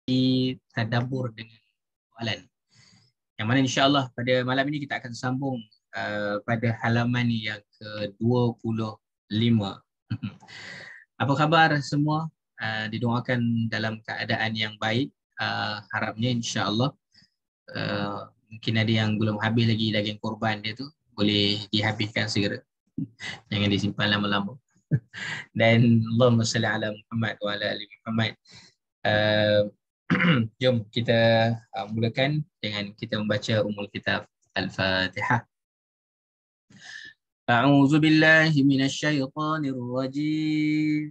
tadabbur dengan soalan. Yang mana insya-Allah pada malam ini kita akan sambung pada halaman yang ke-25. Apa khabar semua? Didoakan dalam keadaan yang baik. Harapnya insya-Allah mungkin ada yang belum habis lagi daging korban dia tu, boleh dihabiskan segera. Jangan disimpan lama-lama. Dan Allahumma salli ala Muhammad wa ala ali Muhammad. Jom kita mulakan dengan kita membaca Ummul Kitab Al-Fatihah. A'udzu billahi minasyaitonir rajim.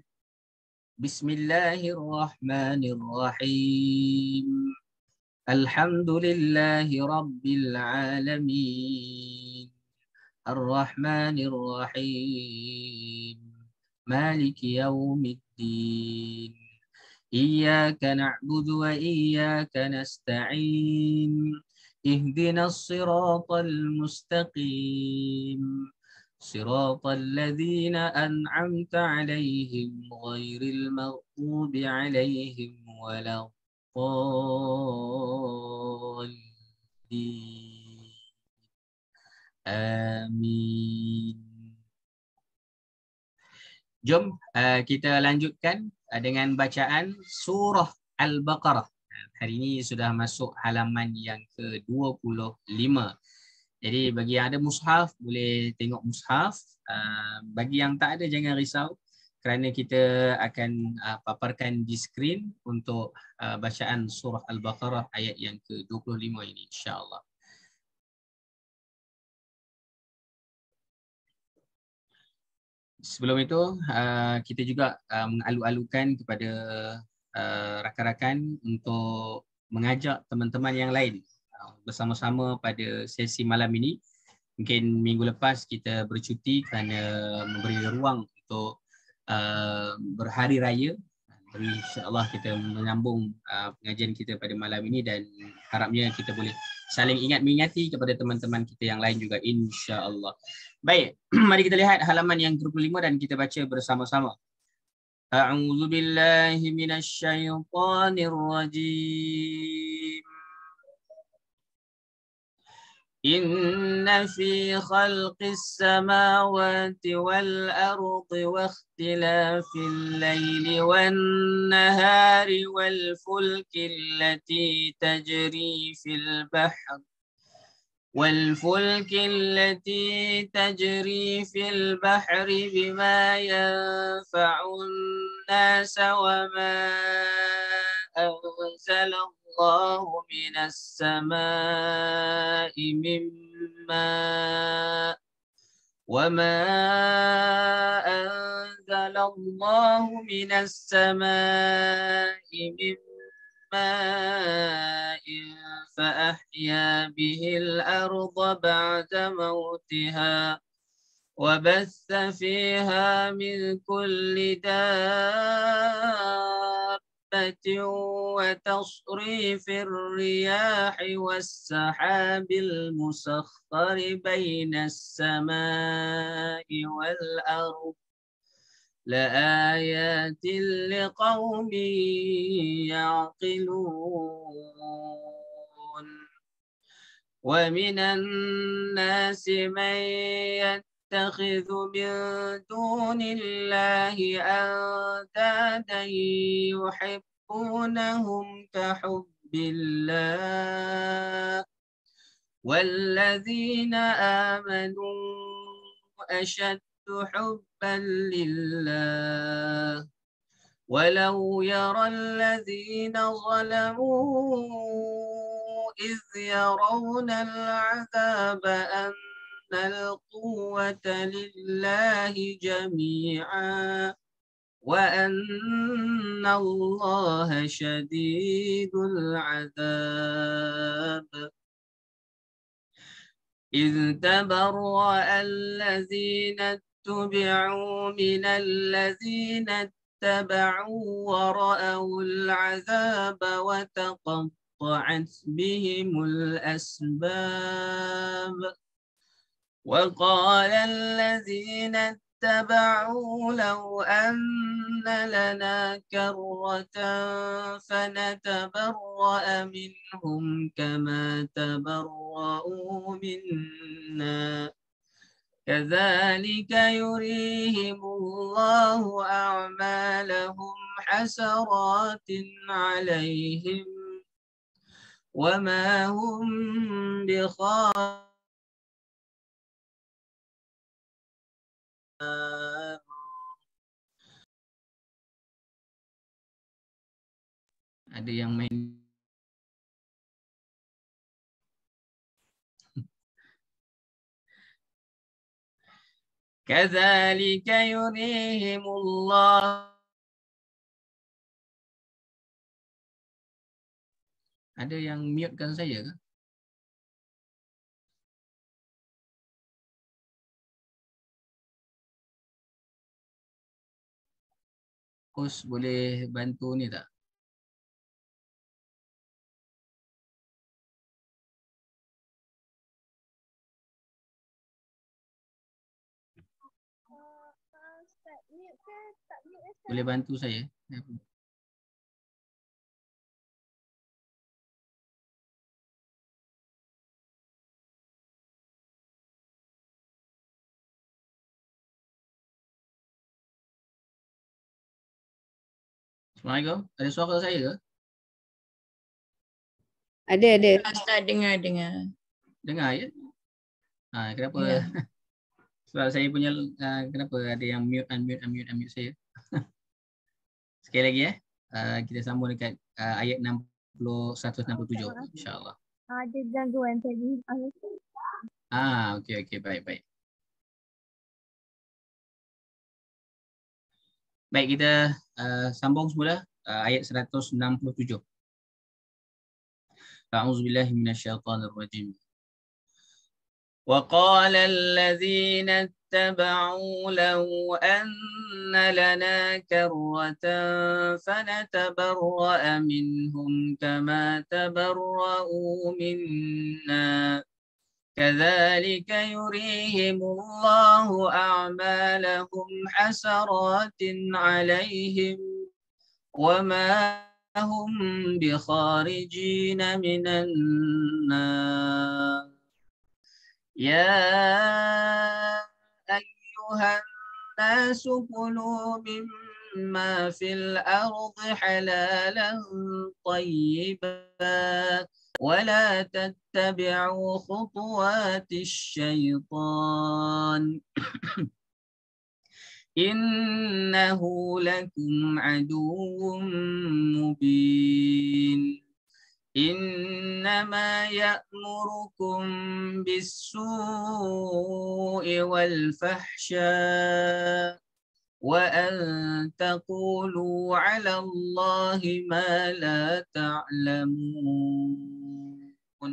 Bismillahirrahmanirrahim. Alhamdulillahi rabbil alamin. Ar-Rahmanir Rahim. Maliki yaumiddin. Iyyaka na'budu wa iyyaka nasta'in. Ihdinas siratal mustaqim. Siratal ladzina an'amta 'alaihim ghairil maghdubi 'alaihim waladdallin. Amin. Jom kita lanjutkan dengan bacaan surah Al-Baqarah. Hari ini sudah masuk halaman yang ke-25. Jadi bagi yang ada mushaf boleh tengok mushaf. Bagi yang tak ada jangan risau kerana kita akan paparkan di skrin untuk bacaan surah Al-Baqarah ayat yang ke-25 ini insya-Allah. Sebelum itu, kita juga mengalu-alukan kepada rakan-rakan untuk mengajak teman-teman yang lain bersama-sama pada sesi malam ini. Mungkin minggu lepas kita bercuti kerana memberi ruang untuk berhari raya. InsyaAllah kita menyambung pengajian kita pada malam ini dan harapnya kita boleh saling ingat mengingati kepada teman-teman kita yang lain juga insya-Allah. Baik, mari kita lihat halaman yang ke-25 dan kita baca bersama-sama. A'udzu billahi minasy syaithanir rajim. Inna fi khalqis samawati wal ardi wa ikhtilafil laili wan nahari wal fulki allati tajri fil bahr والفلك التي تجري في البحر بما ينفع الناس وما أنزل الله من السماء من ماء وما أنزل الله من السماء من ماء فأحيا به الأرض بعد موتها وبث فيها من كل دابة وتصريف الرياح والسحاب المسخر بين السماء والأرض لآيات لقوم يعقلون ومن الناس من يتخذ من دون الله أندادا يحبونهم كحب الله والذين آمنوا أشد حبا لله ولو يرى الذين ظلموا إذ يرون العذاب أن القوة لله جميعا وأن الله شديد العذاب إذ تبرأ الذين اتبعوا من الذين اتبعوا ورأوا العذاب وتقطعت بهم الأسباب وقال الذين اتبعوا لو أن لنا كرة فنتبرأ منهم كما تبرؤوا منا كذلك يريهم الله أعمالهم حسرات عليهم وما هم بخارجين. Ada yang main. كذلك يريهم الله. Ada yang mute-kan saya ke? Kos boleh bantu ni tak? Boleh bantu saya? Assalamualaikum. Ada suara saya ke? Ada. Ustaz dengar. Dengar ya? Kenapa? Ya. Sebab saya punya kenapa ada yang unmute saya? Sekali lagi kita sambung dekat ayat 167 insya-Allah. Ada gangguan tadi. Okey baik. Baik, kita sambung semula ayat 167. A'udzubillahi minasyaitonir rajim. وقال الذين اتبعوا لو أن لنا كرة فنتبرأ منهم كما تبرؤوا منا كذلك يريهم الله أعمالهم حسرات عليهم وما هم بخارجين من النار يا أيها الناس كلوا مما في الأرض حلالا طيبا ولا تتبعوا خطوات الشيطان إنه لكم عدو مبين إنما يأمركم بالسوء والفحشاء وأن تقولوا على الله ما لا تعلمون.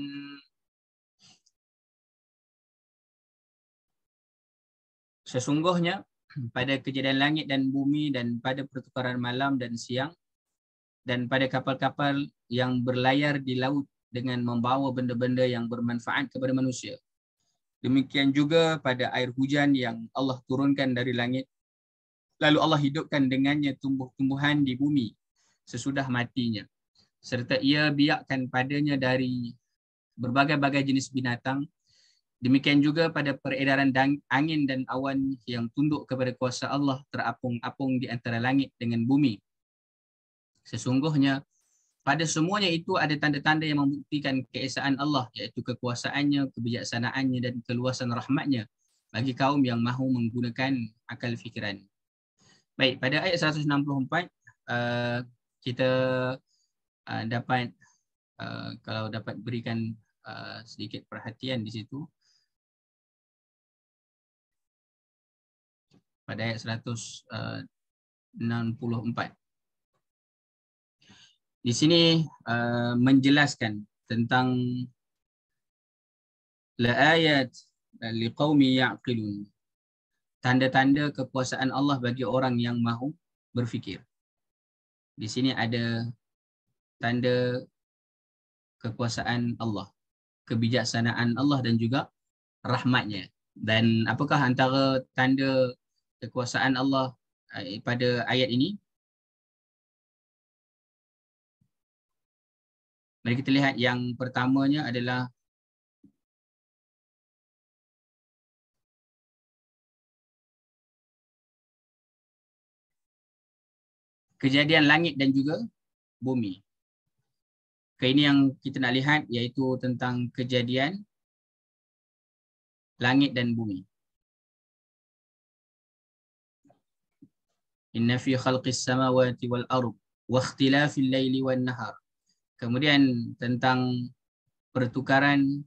Sesungguhnya pada kejadian langit dan bumi dan pada pertukaran malam dan siang dan pada kapal-kapal yang berlayar di laut dengan membawa benda-benda yang bermanfaat kepada manusia. Demikian juga pada air hujan yang Allah turunkan dari langit. Lalu Allah hidupkan dengannya tumbuh-tumbuhan di bumi sesudah matinya. Serta ia biarkan padanya dari berbagai-bagai jenis binatang. Demikian juga pada peredaran angin dan awan yang tunduk kepada kuasa Allah terapung-apung di antara langit dengan bumi. Sesungguhnya pada semuanya itu ada tanda-tanda yang membuktikan keesaan Allah, iaitu kekuasaannya, kebijaksanaannya dan keluasan rahmatnya bagi kaum yang mahu menggunakan akal fikiran. Baik, pada ayat 164 kita dapat kalau dapat berikan sedikit perhatian di situ. Pada ayat 164. Di sini menjelaskan tentang la-ayat liqaumi ya'qilun. Tanda-tanda kekuasaan Allah bagi orang yang mahu berfikir. Di sini ada tanda kekuasaan Allah, kebijaksanaan Allah dan juga rahmatnya. Dan apakah antara tanda kekuasaan Allah pada ayat ini. Mari kita lihat yang pertamanya adalah kejadian langit dan juga bumi. Ini yang kita nak lihat iaitu tentang kejadian langit dan bumi. Inna fi khalqis samawati wal ardh wa ikhtilafil laili wan nahar. Kemudian tentang pertukaran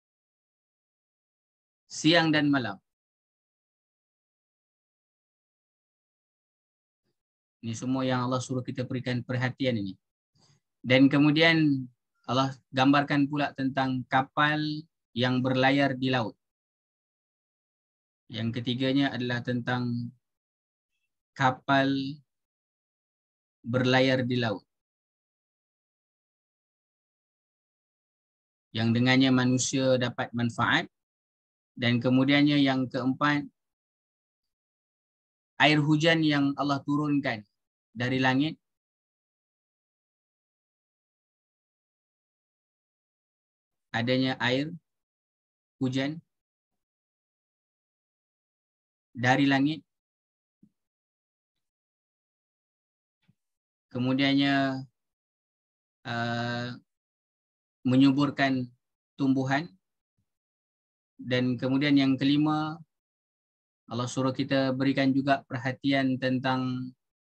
siang dan malam. Ini semua yang Allah suruh kita berikan perhatian ini. Dan kemudian Allah gambarkan pula tentang kapal yang berlayar di laut. Yang ketiganya adalah tentang kapal berlayar di laut. Yang dengannya manusia dapat manfaat. Dan kemudiannya yang keempat, air hujan yang Allah turunkan dari langit. Adanya air hujan dari langit. Kemudiannya menyuburkan tumbuhan. Dan kemudian yang kelima, Allah suruh kita berikan juga perhatian tentang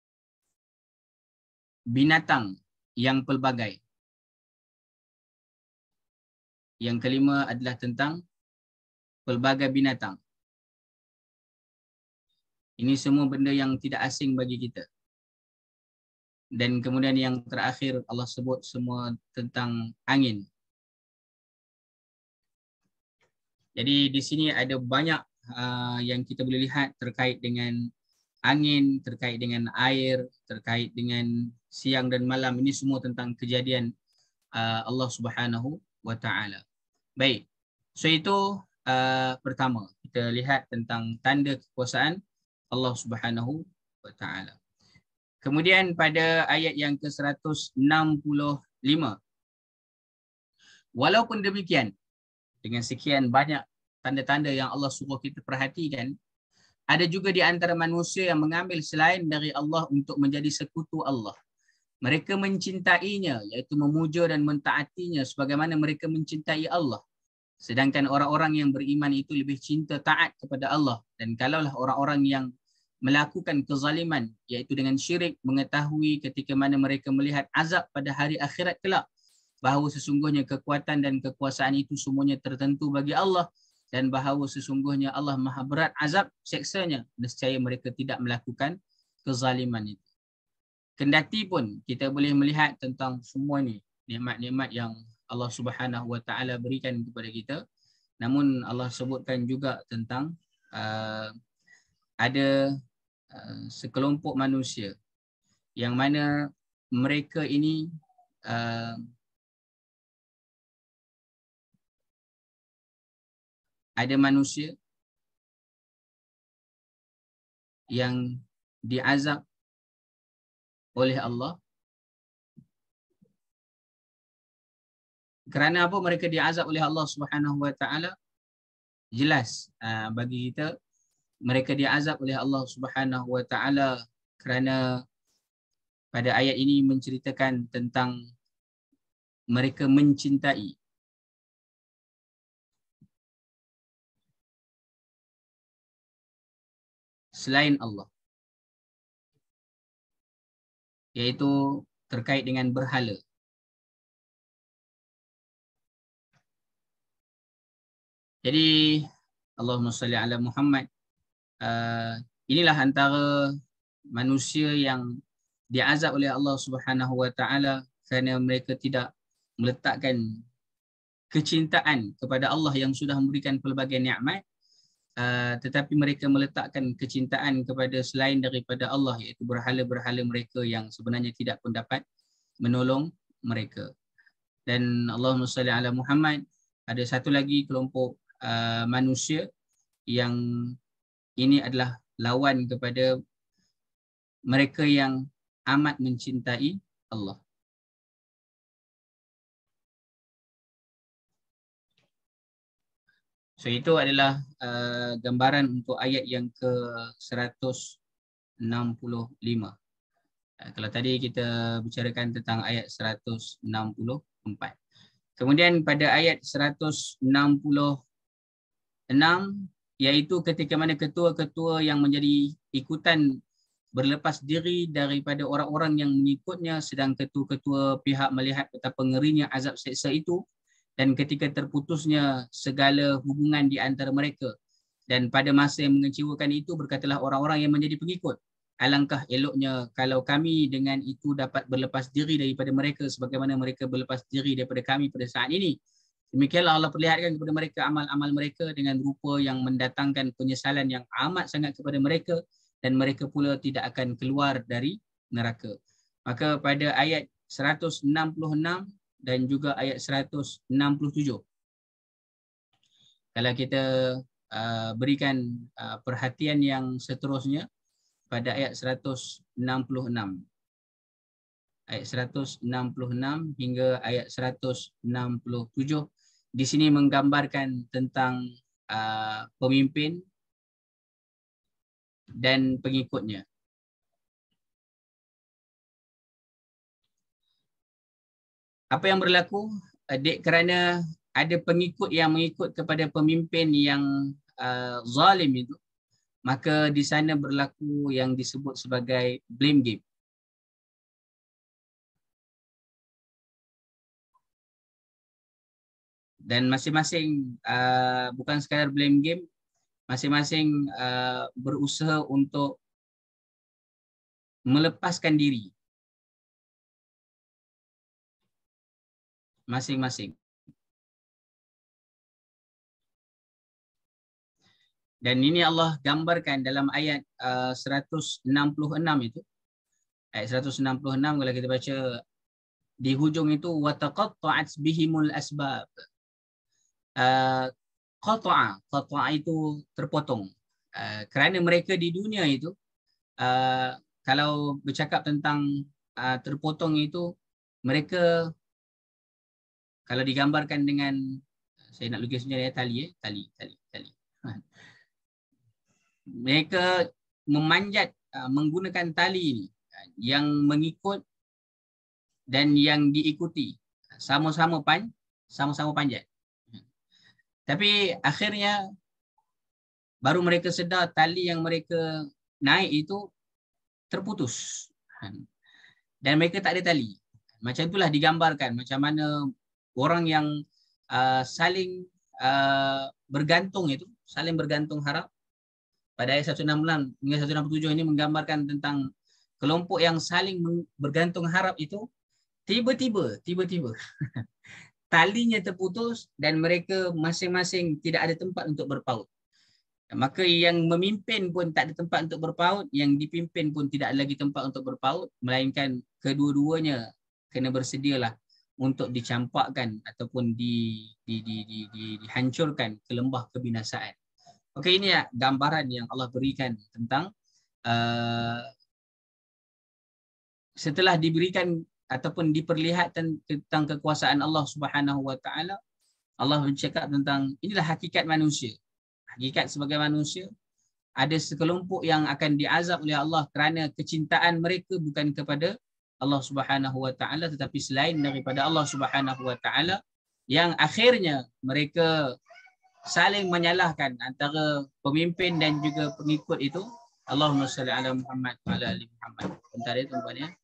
binatang yang pelbagai. Yang kelima adalah tentang pelbagai binatang. Ini semua benda yang tidak asing bagi kita. Dan kemudian yang terakhir Allah sebut semua tentang angin. Jadi di sini ada banyak yang kita boleh lihat terkait dengan angin, terkait dengan air, terkait dengan siang dan malam. Ini semua tentang kejadian Allah Subhanahu wa Ta'ala. Baik, so itu pertama, kita lihat tentang tanda kekuasaan Allah Subhanahu wa Ta'ala. Kemudian pada ayat yang ke-165, walaupun demikian, dengan sekian banyak tanda-tanda yang Allah suruh kita perhatikan, ada juga di antara manusia yang mengambil selain dari Allah untuk menjadi sekutu Allah. Mereka mencintainya, iaitu memuja dan mentaatinya sebagaimana mereka mencintai Allah. Sedangkan orang-orang yang beriman itu lebih cinta taat kepada Allah. Dan kalaulah orang-orang yang melakukan kezaliman, iaitu dengan syirik, mengetahui ketika mana mereka melihat azab pada hari akhirat kelak, bahawa sesungguhnya kekuatan dan kekuasaan itu semuanya tertentu bagi Allah, dan bahawa sesungguhnya Allah maha berat azab seksanya, nescaya mereka tidak melakukan kezaliman itu. Kendati pun kita boleh melihat tentang semua ni nikmat-nikmat yang Allah Subhanahu wa Ta'ala berikan kepada kita, namun Allah sebutkan juga tentang ada sekelompok manusia yang mana mereka ini ada manusia yang diazab oleh Allah. Kerana apa mereka diazab oleh Allah Subhanahu wa Ta'ala? Jelas bagi kita, mereka diazab oleh Allah Subhanahu wa Ta'ala kerana pada ayat ini menceritakan tentang mereka mencintai selain Allah, iaitu terkait dengan berhala. Jadi Allahumma salli ala Muhammad, inilah antara manusia yang diazab oleh Allah Subhanahu wa Ta'ala kerana mereka tidak meletakkan kecintaan kepada Allah yang sudah memberikan pelbagai nikmat, tetapi mereka meletakkan kecintaan kepada selain daripada Allah, iaitu berhala-berhala mereka yang sebenarnya tidak pun dapat menolong mereka. Dan Allahumma salli ala Muhammad, ada satu lagi kelompok manusia yang ini adalah lawan kepada mereka yang amat mencintai Allah. So itu adalah gambaran untuk ayat yang ke-165. Kalau tadi kita bicarakan tentang ayat 164. Kemudian pada ayat 166, iaitu ketika mana ketua-ketua yang menjadi ikutan berlepas diri daripada orang-orang yang mengikutnya, sedang ketua-ketua pihak melihat betapa ngerinya azab seksa itu, dan ketika terputusnya segala hubungan di antara mereka. Dan pada masa yang mengecewakan itu, berkatalah orang-orang yang menjadi pengikut, alangkah eloknya kalau kami dengan itu dapat berlepas diri daripada mereka sebagaimana mereka berlepas diri daripada kami pada saat ini. Demikianlah Allah perlihatkan kepada mereka amal-amal mereka dengan rupa yang mendatangkan penyesalan yang amat sangat kepada mereka, dan mereka pula tidak akan keluar dari neraka. Maka pada ayat 166 dan juga ayat 167, kalau kita berikan perhatian yang seterusnya pada ayat 166. Ayat 166 hingga ayat 167 di sini menggambarkan tentang pemimpin dan pengikutnya. Apa yang berlaku? Kerana ada pengikut yang mengikut kepada pemimpin yang zalim itu, maka di sana berlaku yang disebut sebagai blame game. Dan masing-masing bukan sekadar blame game, masing-masing berusaha untuk melepaskan diri masing-masing. Dan ini Allah gambarkan dalam ayat 166 itu. Ayat 166 kalau kita baca di hujung itu, wataqatta'at bihimul asbab. Qata'a itu terpotong. Kerana mereka di dunia itu, kalau bercakap tentang terpotong itu, mereka kalau digambarkan dengan, saya nak lukisnya tali. Mereka memanjat menggunakan tali ini, yang mengikut dan yang diikuti sama-sama panjat. Tapi akhirnya baru mereka sedar tali yang mereka naik itu terputus. Dan mereka tak ada tali. Macam itulah digambarkan macam mana orang yang saling bergantung itu, saling bergantung harap. Pada ayat 166 hingga 167 ini menggambarkan tentang kelompok yang saling bergantung harap itu, tiba-tiba talinya terputus dan mereka masing-masing tidak ada tempat untuk berpaut. Maka yang memimpin pun tak ada tempat untuk berpaut, yang dipimpin pun tidak ada lagi tempat untuk berpaut, melainkan kedua-duanya kena bersedialah untuk dicampakkan ataupun dihancurkan ke lembah kebinasaan. Okey, ini ya gambaran yang Allah berikan tentang setelah diberikan ataupun diperlihatkan tentang kekuasaan Allah Subhanahu Wa Taala, Allah bercakap tentang inilah hakikat manusia. Hakikat sebagai manusia, ada sekelompok yang akan diazab oleh Allah kerana kecintaan mereka bukan kepada Allah Subhanahu Wa Taala tetapi selain daripada Allah Subhanahu Wa Taala, yang akhirnya mereka saling menyalahkan antara pemimpin dan juga pengikut itu. Allahumma salli ala Muhammad wa ala ali Muhammad. Bentar ya tuan-tuan ya.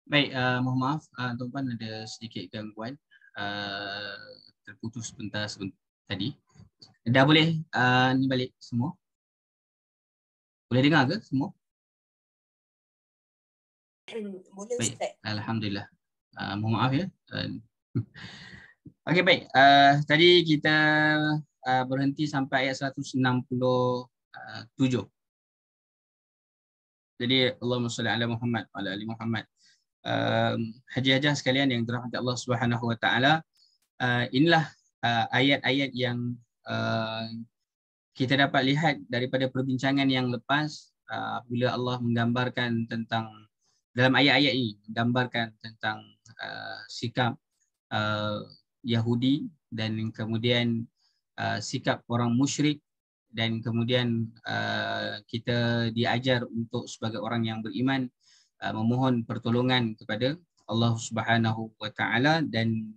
Baik, mohon maaf tuan-tuan ada sedikit gangguan terputus sebentar tadi. Dah boleh ni balik semua? Boleh dengar ke semua? Boleh Baik, Ustaz. alhamdulillah. Mohon maaf ya. Okey baik. Tadi kita berhenti sampai ayat 167. Jadi Allahumma salli ala Muhammad wa ala ali Muhammad. Haji-hajah sekalian yang dirahmati Allah Subhanahu wa taala, inilah ayat-ayat yang kita dapat lihat daripada perbincangan yang lepas, bila Allah menggambarkan tentang dalam ayat-ayat ini menggambarkan tentang sikap Yahudi dan kemudian sikap orang musyrik, dan kemudian kita diajar untuk sebagai orang yang beriman memohon pertolongan kepada Allah Subhanahu wa taala, dan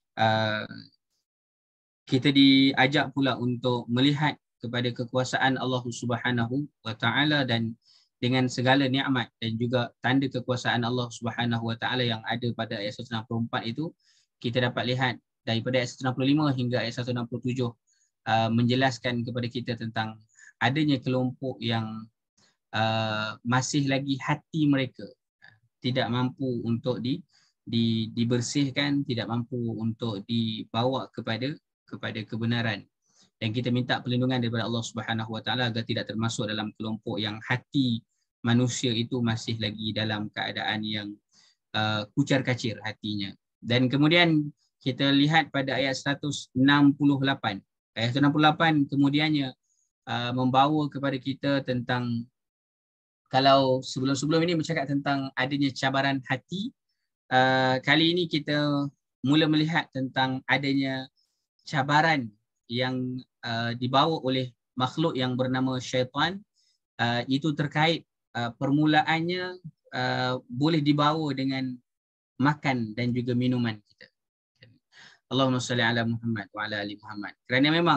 kita diajak pula untuk melihat kepada kekuasaan Allah Subhanahu wa taala dan dengan segala nikmat dan juga tanda kekuasaan Allah Subhanahu wa taala yang ada pada ayat 164 itu, kita dapat lihat daripada ayat 165 hingga ayat 167 menjelaskan kepada kita tentang adanya kelompok yang masih lagi hati mereka tidak mampu untuk dibersihkan, tidak mampu untuk dibawa kepada kebenaran. Dan kita minta perlindungan daripada Allah Subhanahu wa taala agar tidak termasuk dalam kelompok yang hati manusia itu masih lagi dalam keadaan yang kucar-kacir hatinya. Dan kemudian kita lihat pada ayat 168. Ayat 168 kemudiannya membawa kepada kita tentang, kalau sebelum-sebelum ini bercakap tentang adanya cabaran hati, kali ini kita mula melihat tentang adanya cabaran yang dibawa oleh makhluk yang bernama syaitan. Itu terkait permulaannya boleh dibawa dengan makan dan juga minuman kita. Allahumma salli ala Muhammad wa ala ali Muhammad. Kerana memang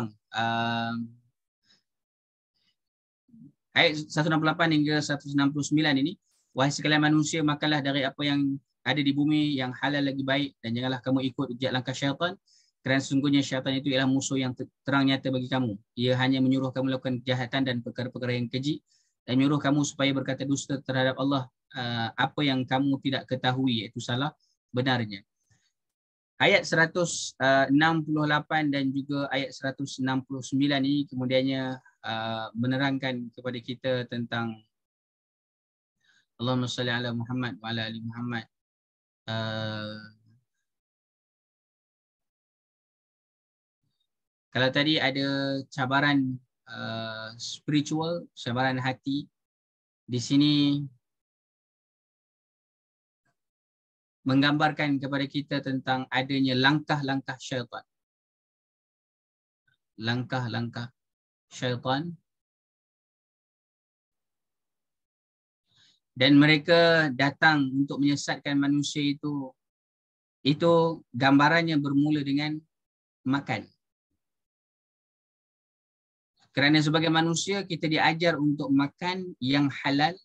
ayat 168 hingga 169 ini, wahai sekalian manusia, makanlah dari apa yang ada di bumi yang halal lagi baik, dan janganlah kamu ikut jejak langkah syaitan, kerana sesungguhnya syaitan itu ialah musuh yang terang nyata bagi kamu. Ia hanya menyuruh kamu melakukan kejahatan dan perkara-perkara yang keji, dan menyuruh kamu supaya berkata dusta terhadap Allah apa yang kamu tidak ketahui, iaitu salah benarnya. Ayat 168 dan juga ayat 169 ini kemudiannya menerangkan kepada kita tentang Allahumma salli ala Muhammad wa ala ali Muhammad. Kalau tadi ada cabaran spiritual, cabaran hati, di sini menggambarkan kepada kita tentang adanya langkah-langkah syaitan. Langkah-langkah syaitan. Dan mereka datang untuk menyesatkan manusia itu gambarannya bermula dengan makan. Kerana sebagai manusia kita diajar untuk makan yang halal.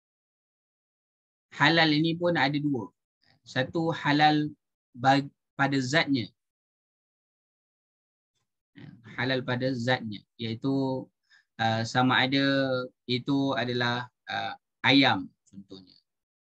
Halal ini pun ada dua. Satu halal pada zatnya. Halal pada zatnya, iaitu sama ada itu adalah ayam contohnya,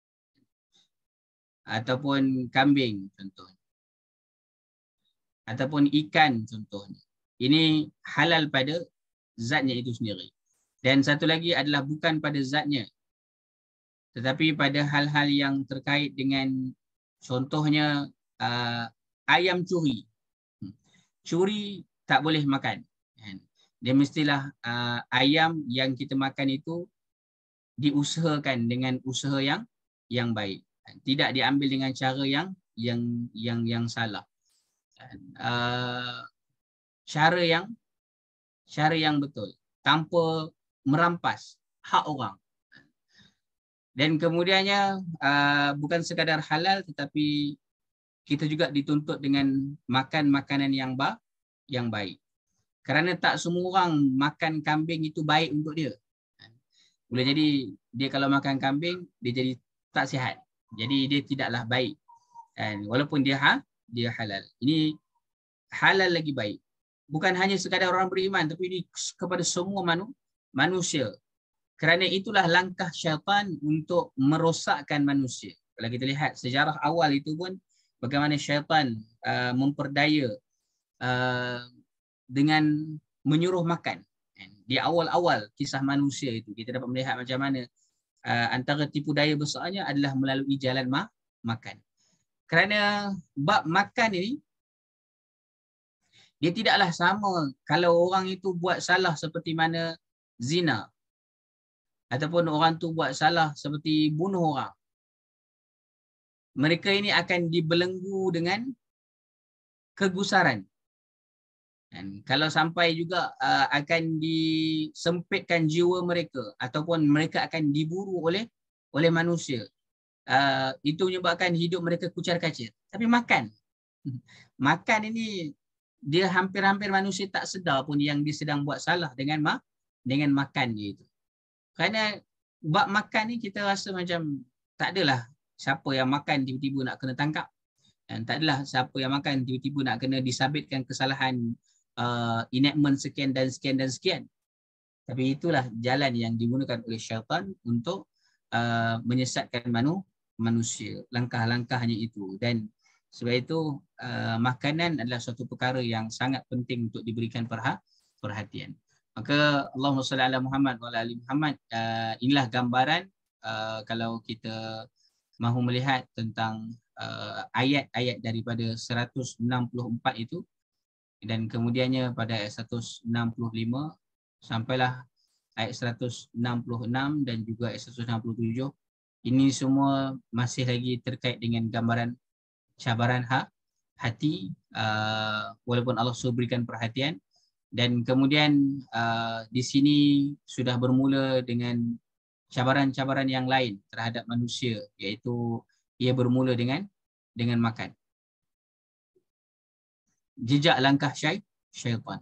ataupun kambing contohnya, ataupun ikan contohnya. Ini halal pada zatnya itu sendiri. Dan satu lagi adalah bukan pada zatnya, tetapi pada hal-hal yang terkait dengan, contohnya ayam curi. Curi tak boleh makan. Dia mestilah ayam yang kita makan itu diusahakan dengan usaha yang baik. Tidak diambil dengan cara yang salah. Cara yang betul tanpa merampas hak orang. Dan kemudiannya bukan sekadar halal, tetapi kita juga dituntut dengan makan makanan yang baik. Kerana tak semua orang makan kambing itu baik untuk dia. Boleh jadi dia kalau makan kambing, dia jadi tak sihat. Jadi dia tidaklah baik. Dan walaupun dia halal. Ini halal lagi baik. Bukan hanya sekadar orang beriman, tapi ini kepada semua manusia. Kerana itulah langkah syaitan untuk merosakkan manusia. Kalau kita lihat sejarah awal itu pun, bagaimana syaitan memperdaya dengan menyuruh makan. Di awal-awal kisah manusia itu, kita dapat melihat macam mana antara tipu daya besarnya adalah melalui jalan makan. Kerana bab makan ini, dia tidaklah sama kalau orang itu buat salah seperti mana zina. Ataupun orang tu buat salah seperti bunuh orang. Mereka ini akan dibelenggu dengan kegusaran. Dan kalau sampai juga akan disempitkan jiwa mereka ataupun mereka akan diburu oleh manusia. Itu menyebabkan hidup mereka kucar-kacir. Tapi makan. Makan ini dia hampir-hampir manusia tak sedar pun yang dia sedang buat salah dengan makan dia itu. Kerana bab makan ni kita rasa macam tak adalah siapa yang makan tiba-tiba nak kena tangkap. Dan tak adalah siapa yang makan tiba-tiba nak kena disabitkan kesalahan enactment sekian dan sekian dan sekian. Tapi itulah jalan yang digunakan oleh syaitan untuk menyesatkan manusia. Langkah-langkahnya itu. Dan sebab itu makanan adalah suatu perkara yang sangat penting untuk diberikan perhatian. Maka Allahumma salli ala Muhammad wa ala ali Muhammad, inilah gambaran kalau kita mahu melihat tentang ayat-ayat daripada 164 itu, dan kemudiannya pada ayat 165 sampailah ayat 166 dan juga ayat 167. Ini semua masih lagi terkait dengan gambaran cabaran hati, walaupun Allah sudah berikan perhatian. Dan kemudian di sini sudah bermula dengan cabaran-cabaran yang lain terhadap manusia, iaitu ia bermula dengan makan. Jejak langkah syaitan.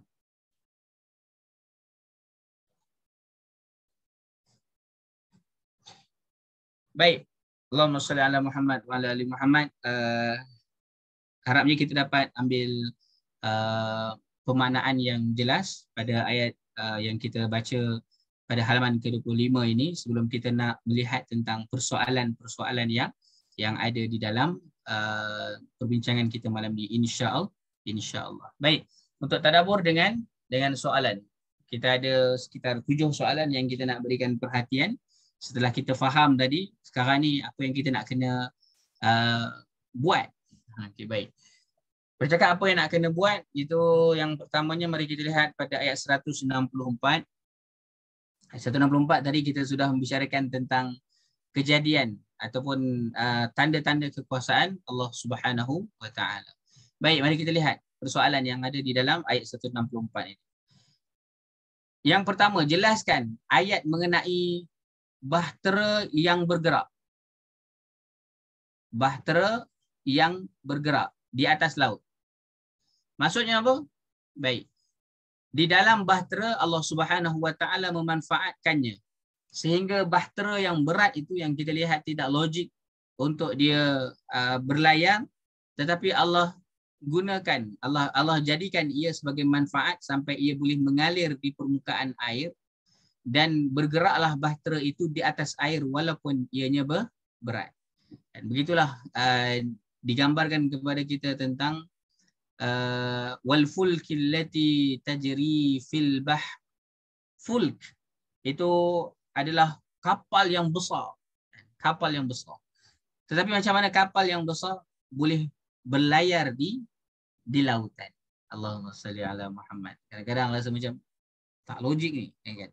Baik. Allahumma salli ala Muhammad wa ala ali Muhammad. Harapnya kita dapat ambil pemaknaan yang jelas pada ayat yang kita baca pada halaman ke-25 ini, sebelum kita nak melihat tentang persoalan-persoalan yang ada di dalam perbincangan kita malam ini, insya-Allah. Baik, untuk tadabbur dengan soalan. Kita ada sekitar 7 soalan yang kita nak berikan perhatian. Setelah kita faham tadi, sekarang ni apa yang kita nak kena buat. Okey, baik. Bercakap apa yang nak kena buat, itu yang pertamanya mari kita lihat pada ayat 164. Ayat 164 tadi kita sudah membicarakan tentang kejadian ataupun tanda-tanda kekuasaan Allah Subhanahu wa taala. Baik, mari kita lihat persoalan yang ada di dalam ayat 164 ini. Yang pertama, jelaskan ayat mengenai bahtera yang bergerak. Bahtera yang bergerak di atas laut. Maksudnya apa? Baik. Di dalam bahtera Allah Subhanahu wa taala memanfaatkannya sehingga bahtera yang berat itu yang kita lihat tidak logik untuk dia berlayar, tetapi Allah gunakan, Allah jadikan ia sebagai manfaat sampai ia boleh mengalir di permukaan air, dan bergeraklah bahtera itu di atas air walaupun ianya berat. Dan begitulah digambarkan kepada kita tentang wal fulkil lati tajri fil bahr. Fulk itu adalah kapal yang besar. Kapal yang besar. Tetapi macam mana kapal yang besar boleh berlayar di lautan? Allahumma salli ala Muhammad. Kadang-kadang rasa macam tak logik ni, kan?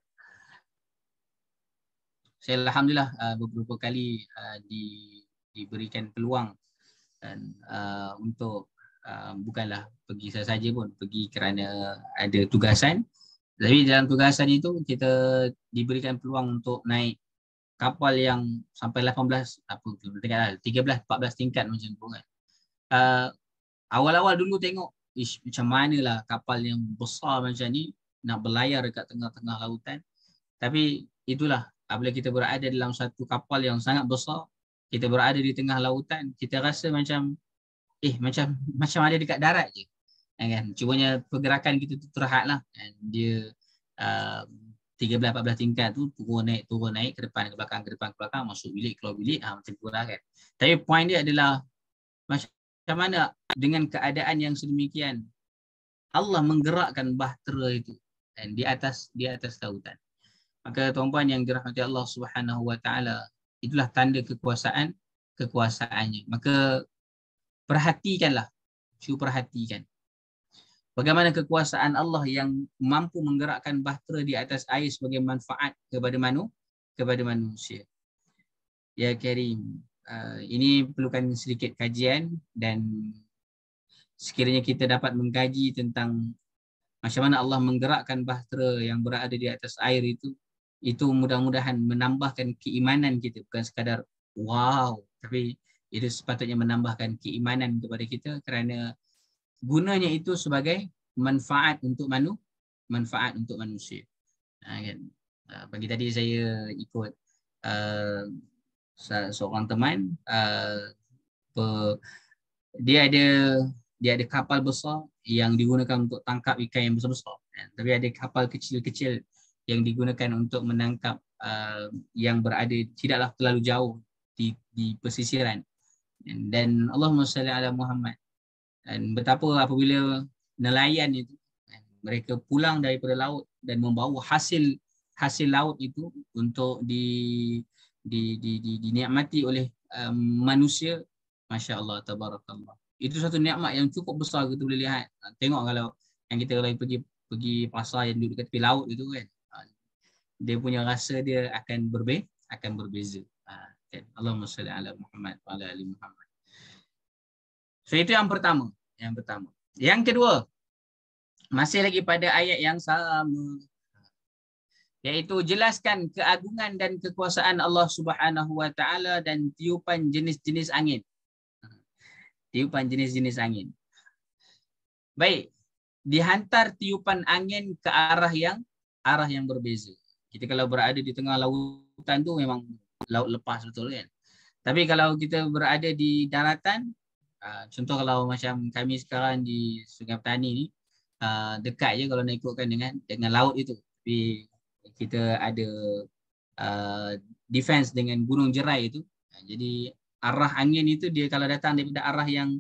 Saya alhamdulillah beberapa kali diberikan peluang dan untuk bukanlah pergi saja pun, pergi kerana ada tugasan. Tapi dalam tugasan itu kita diberikan peluang untuk naik kapal yang sampai 13 14 tingkat macam tu kan. Awal-awal dulu tengok macam manalah kapal yang besar macam ni nak berlayar dekat tengah-tengah lautan. Tapi itulah, apabila kita berada dalam satu kapal yang sangat besar, kita berada di tengah lautan, kita rasa macam macam ada dekat darat je. Kan? Cumanya pergerakan kita tu terhad lah. Dia 13-14 tingkat tu turun naik ke depan ke belakang, masuk bilik keluar bilik, macam tu lah kan. Tapi point dia adalah macam mana dengan keadaan yang sedemikian Allah menggerakkan bahtera itu dan di atas lautan. Maka tuan-puan yang dirahmati Allah Subhanahu Wa Taala, itulah tanda kekuasaannya. Maka perhatikanlah, cuba perhatikan bagaimana kekuasaan Allah yang mampu menggerakkan bahtera di atas air sebagai manfaat kepada manusia. Ya Karim, ini perlukan sedikit kajian, dan sekiranya kita dapat mengkaji tentang macam mana Allah menggerakkan bahtera yang berada di atas air itu mudah-mudahan menambahkan keimanan kita, bukan sekadar wow, tapi itu sepatutnya menambahkan keimanan kepada kita, kerana gunanya itu sebagai manfaat untuk manusia. Kan? Pagi tadi saya ikut seorang teman, dia ada kapal besar yang digunakan untuk tangkap ikan yang besar-besar, tapi ada kapal kecil-kecil yang digunakan untuk menangkap yang berada tidaklah terlalu jauh di pesisiran. Dan Allahumma salli ala Muhammad. Dan betapa apabila nelayan itu, mereka pulang daripada laut dan membawa hasil laut itu untuk dinikmati oleh manusia, Masya Allah, tabarakallah. Itu satu nikmat yang cukup besar kita boleh lihat. Tengok kalau yang kita kalau pergi pasar yang duduk tepi laut itu kan, dia punya rasa dia akan berbeza. Kan? Allahumma salli ala Muhammad wa ala ali Muhammad. So itu yang pertama. Yang kedua, masih lagi pada ayat yang sama, iaitu jelaskan keagungan dan kekuasaan Allah Subhanahu Wa Taala dan tiupan jenis-jenis angin. Tiupan jenis-jenis angin. Baik, dihantar tiupan angin ke arah yang berbeza. Kita kalau berada di tengah lautan tu memang laut lepas betul kan. Tapi kalau kita berada di daratan, contoh kalau macam kami sekarang di Sungai Petani ni, dekat je kalau nak ikutkan dengan laut itu. Tapi kita ada defense dengan Gunung Jerai itu. Jadi arah angin itu dia kalau datang daripada arah yang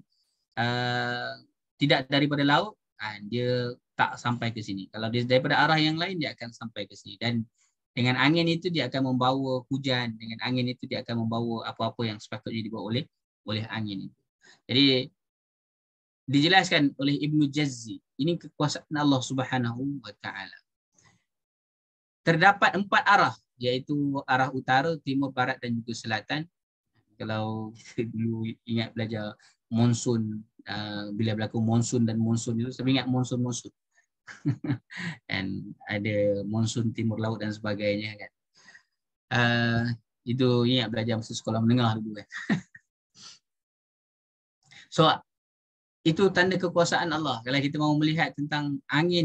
tidak daripada laut, dia tak sampai ke sini. Kalau dia daripada arah yang lain, dia akan sampai ke sini. Dan dengan angin itu dia akan membawa hujan. Dengan angin itu dia akan membawa apa-apa yang sepatutnya dibawa oleh angin itu. Jadi dijelaskan oleh Ibnu Jazzi, ini kekuasaan Allah Subhanahu Wa Taala. Terdapat 4 arah, iaitu arah utara, timur, barat dan juga selatan. Kalau kita dulu ingat belajar monsun, bila berlaku monsun itu, saya ingat monsun. Dan ada monsun timur laut dan sebagainya kan. Itu ingat belajar masa sekolah menengah dulu kan. So itu tanda kekuasaan Allah. Kalau kita mahu melihat tentang angin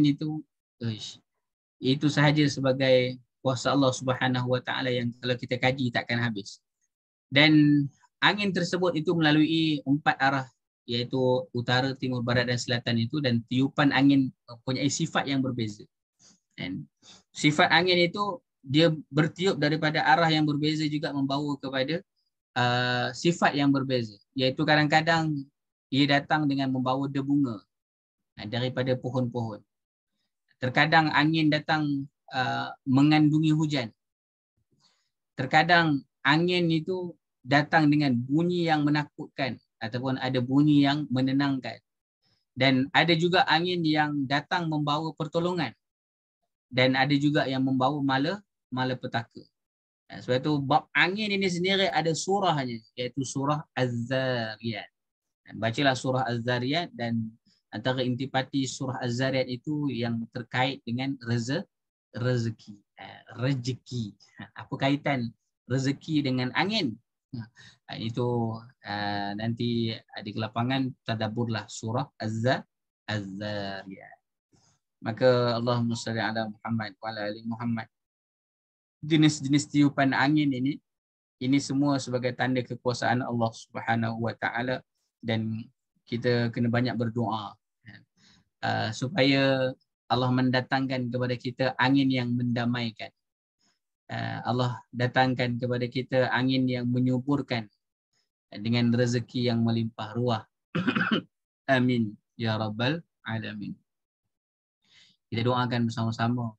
itu sahaja sebagai kuasa Allah Subhanahu Wa Taala yang kalau kita kaji takkan habis. Dan angin tersebut itu melalui 4 arah, iaitu utara, timur, barat dan selatan itu, dan tiupan angin mempunyai sifat yang berbeza. Dan sifat angin itu dia bertiup daripada arah yang berbeza juga membawa kepada sifat yang berbeza, iaitu kadang-kadang ia datang dengan membawa debunga daripada pohon-pohon. Terkadang angin datang mengandungi hujan. Terkadang angin itu datang dengan bunyi yang menakutkan ataupun ada bunyi yang menenangkan. Dan ada juga angin yang datang membawa pertolongan. Dan ada juga yang membawa malapetaka. Sebab itu bab angin ini sendiri ada surahnya, iaitu surah Az-Zariyat. Bacalah surah Az-Zariyat, dan antara intipati surah Az-Zariyat itu yang terkait dengan rezeki. Apa kaitan rezeki dengan angin? Itu nanti di kelapangan tadabburlah surah Az-Zariyat. Maka Allahumma salli ala Muhammad wa ala ali Muhammad. Jenis-jenis tiupan angin ini Ini semua sebagai tanda kekuasaan Allah Subhanahu Wa Taala, dan kita kena banyak berdoa supaya Allah mendatangkan kepada kita angin yang mendamaikan. Allah datangkan kepada kita angin yang menyuburkan dengan rezeki yang melimpah ruah. Amin ya rabbal alamin. Kita doakan bersama-sama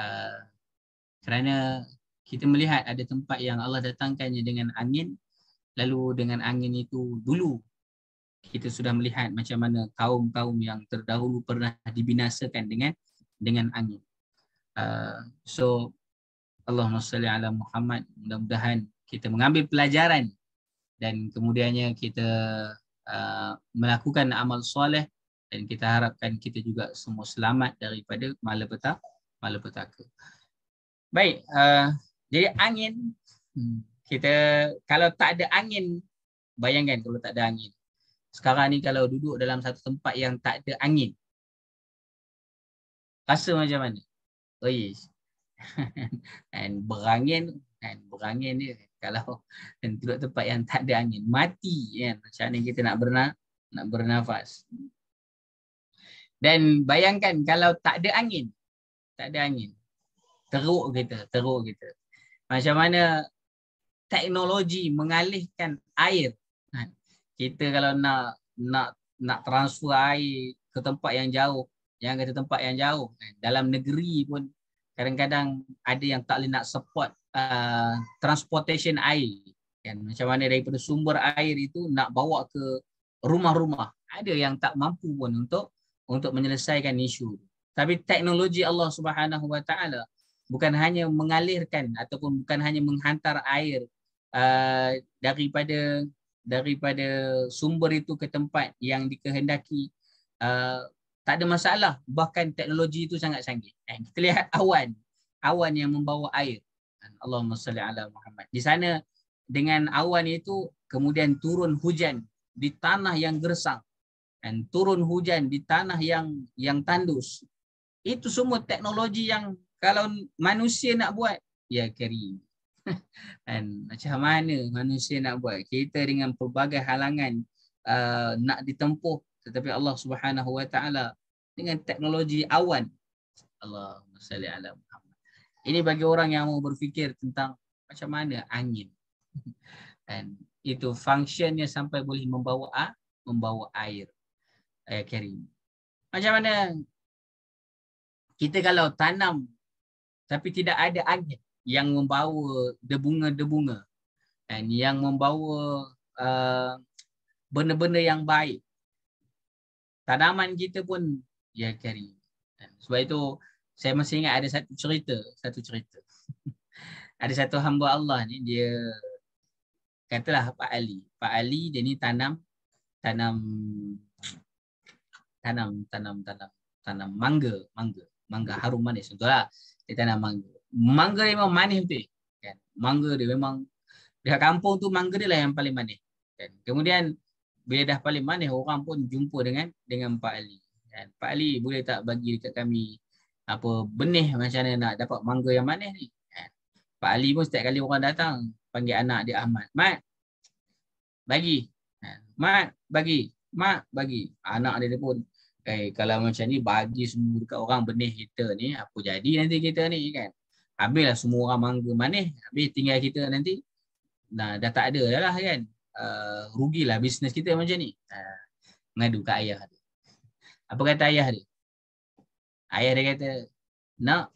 kerana kita melihat ada tempat yang Allah datangkannya dengan angin, lalu dengan angin itu dulu kita sudah melihat macam mana kaum-kaum yang terdahulu pernah dibinasakan dengan angin. So Allahumma salli ala Muhammad, mudah-mudahan kita mengambil pelajaran dan kemudiannya kita melakukan amal soleh, dan kita harapkan kita juga semua selamat daripada malapetaka. Baik, jadi angin, kita kalau tak ada angin, bayangkan kalau tak ada angin. Sekarang ni kalau duduk dalam satu tempat yang tak ada angin, rasa macam mana? Oh yes. Dan berangin ni kalau duduk tempat yang tak ada angin, mati kan. Macam mana kita nak bernafas. Dan bayangkan kalau tak ada angin, teruk kita. Macam mana teknologi mengalihkan air. Kita kalau nak transfer air ke tempat yang jauh, jangan kata tempat yang jauh, dalam negeri pun kadang-kadang ada yang tak boleh nak support transportation air kan. Macam mana daripada sumber air itu nak bawa ke rumah-rumah, ada yang tak mampu pun untuk menyelesaikan isu. Tapi teknologi Allah Subhanahu Wa Taala bukan hanya mengalirkan ataupun bukan hanya menghantar air daripada sumber itu ke tempat yang dikehendaki, tak ada masalah. Bahkan teknologi itu sangat canggih. Kita lihat awan yang membawa air. Allahumma salli ala Muhammad. Di sana dengan awan itu kemudian turun hujan di tanah yang gersang, dan turun hujan di tanah yang tandus. Itu semua teknologi yang kalau manusia nak buat, ya karim. Dan macam mana manusia nak buat? Kita dengan pelbagai halangan nak ditempuh, tetapi Allah Subhanahu Wa Taala dengan teknologi awan. Allahumma salli ala Muhammad. Ini bagi orang yang mau berfikir tentang macam mana angin. Dan itu fungsinya sampai boleh membawa air. Karim. Macam mana kita kalau tanam tapi tidak ada angin yang membawa debunga-debunga dan yang membawa benda-benda yang baik, tanaman kita pun ya karim. Sebab itu saya masih ingat ada satu cerita. Ada satu hamba Allah ni, dia katalah Pak Ali dia ni tanam mangga harum manis. Betul lah. Dia tanam mangga. Mangga dia memang manis betul kan. Mangga dia memang dekat kampung tu mangga dia lah yang paling manis kan. Kemudian bila dah paling manis, orang pun jumpa dengan Pak Ali. Dan Pak Ali, boleh tak bagi dekat kami apa benih macam mana nak dapat mangga yang manis ni? Pak Ali pun setiap kali orang datang panggil anak dia Ahmad. Mat, bagi. Mat, bagi. Mat, bagi. Anak dia pun kalau macam ni bagi semua dekat orang benih kita ni, apa jadi nanti kita ni kan? Habislah semua orang mangga manis, habis tinggal kita nanti dah tak ada dah lah kan. Rugilah bisnes kita macam ni. Mengadu ke ayah dia. Apa kata ayah dia? Ayah dia kata, nak,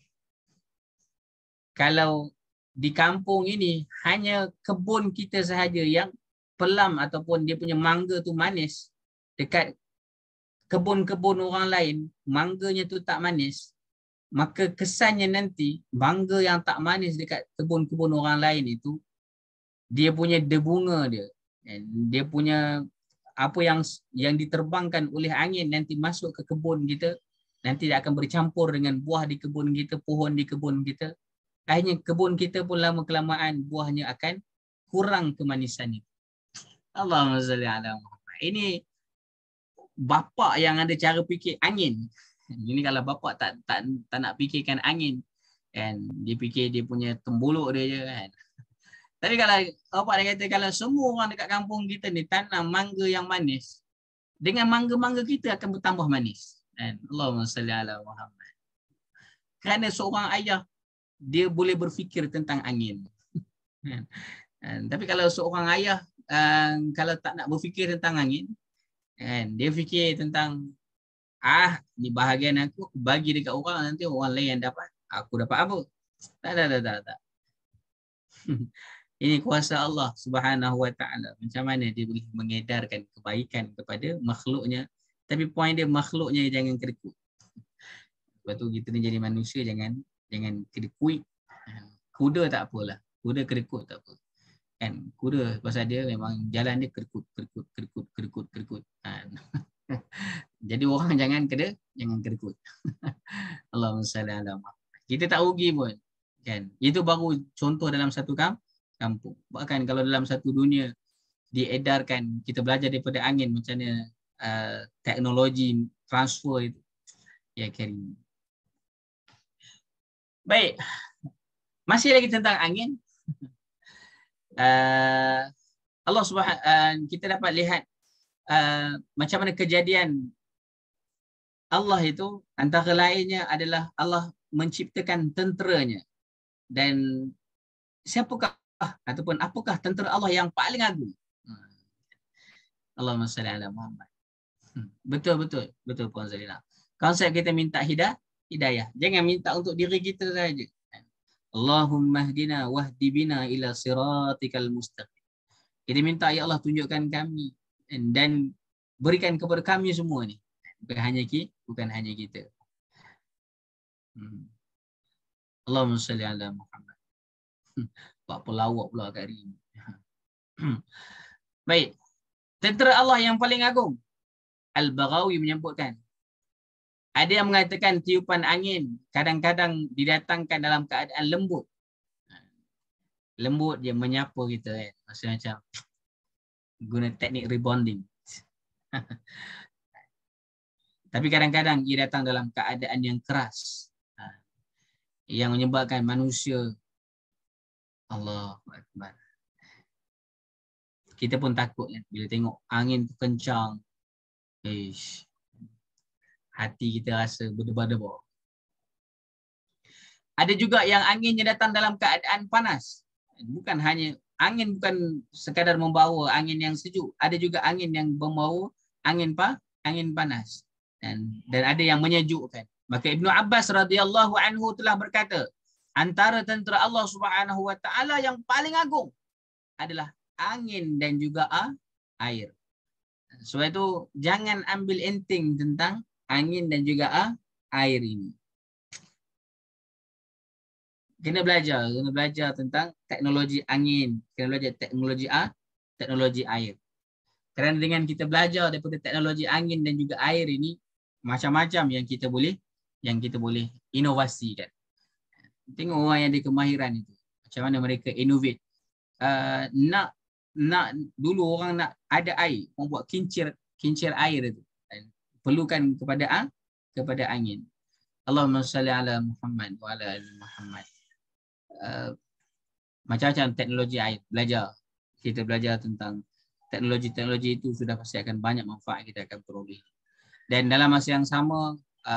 kalau di kampung ini hanya kebun kita sahaja yang pelam ataupun dia punya mangga tu manis, dekat kebun-kebun orang lain mangganya tu tak manis, maka kesannya nanti mangga yang tak manis dekat kebun-kebun orang lain itu, dia punya debunga dia, dia punya apa yang diterbangkan oleh angin nanti masuk ke kebun kita, nanti dia akan bercampur dengan buah di kebun kita, pohon di kebun kita. Akhirnya kebun kita pun lama kelamaan buahnya akan kurang kemanisannya. Allahumma salli ala Muhammad. Ini bapa yang ada cara fikir angin. Ini kalau bapa tak nak fikirkan angin kan, dia fikir dia punya tembuluk dia je kan. Tapi kalau apa dia kata, kalau semua orang dekat kampung kita ni tanam mangga yang manis, dengan mangga-mangga kita akan bertambah manis. Kan? Allahumma salli ala Muhammad. Kerana seorang ayah, dia boleh berfikir tentang angin. Kan? Tapi kalau seorang ayah, kalau tak nak berfikir tentang angin, kan, dia fikir tentang ni bahagian aku bagi dekat orang, nanti orang lain yang dapat, aku dapat apa? Tak. Ini kuasa Allah Subhanahu Wa Taala. Macam mana dia boleh mengedarkan kebaikan kepada makhluknya. Tapi poin dia, makhluknya jangan kerikut. Sebab tu kita ni jadi manusia, jangan kerikut. Kuda tak apalah. Kuda kerikut tak apa. Kan, kuda pasal dia memang jalan dia kerikut. Jadi orang jangan kerikut. Allahumma salli ala Muhammad. Kita tak rugi pun. Kan? Itu baru contoh dalam satu kampung. Bahkan kalau dalam satu dunia diedarkan, kita belajar daripada angin macam mana teknologi transfer itu. Ya, Karim. Baik. Masih lagi tentang angin. Allah kita dapat lihat macam mana kejadian Allah itu, antara lainnya adalah Allah menciptakan tenteranya. Dan siapakah ataupun apakah tentera Allah yang paling agung? Allahumma salli ala Muhammad. Betul Puan Zalina. Konsep kita minta hidayah. Jangan minta untuk diri kita saja. Allahumma hdina wahdi bina ila siratikal mustaqim. Kita minta, ya Allah, tunjukkan kami dan berikan kepada kami semua ni. Bukan hanya kita. Allahumma salli ala Muhammad. Buat pelawak pula kat hari ini. Baik. Tentera Allah yang paling agung. Al-Baghawi menyebutkan, ada yang mengatakan tiupan angin kadang-kadang didatangkan dalam keadaan lembut. Lembut dia menyapa kita, kan. Maksudnya macam guna teknik rebonding. Tapi kadang-kadang ia datang dalam keadaan yang keras, yang menyebabkan manusia, Allahu Akbar, kita pun takut kan bila tengok angin tu kencang. Hati kita rasa berdebar-debar. Ada juga yang anginnya datang dalam keadaan panas. Bukan hanya angin, bukan sekadar membawa angin yang sejuk, ada juga angin yang membawa angin panas. Dan ada yang menyejukkan. Maka Ibnu Abbas radhiyallahu anhu telah berkata, antara tentera Allah Subhanahu Wa Taala yang paling agung adalah angin dan juga air. Sebab itu jangan ambil enteng tentang angin dan juga air ini. Kena belajar tentang teknologi angin, kena belajar teknologi air. Kerana dengan kita belajar daripada teknologi angin dan juga air ini, macam-macam yang kita boleh inovasikan. Tengok orang yang ada kemahiran itu, macam mana mereka innovate. Nak dulu orang nak ada air, orang buat kincir air itu. Perlukan kepada angin. Allahumma salli ala Muhammad wa ala ali Muhammad. Macam-macam teknologi air, kita belajar tentang teknologi itu, sudah pasti akan banyak manfaat kita akan peroleh. Dan dalam masa yang sama,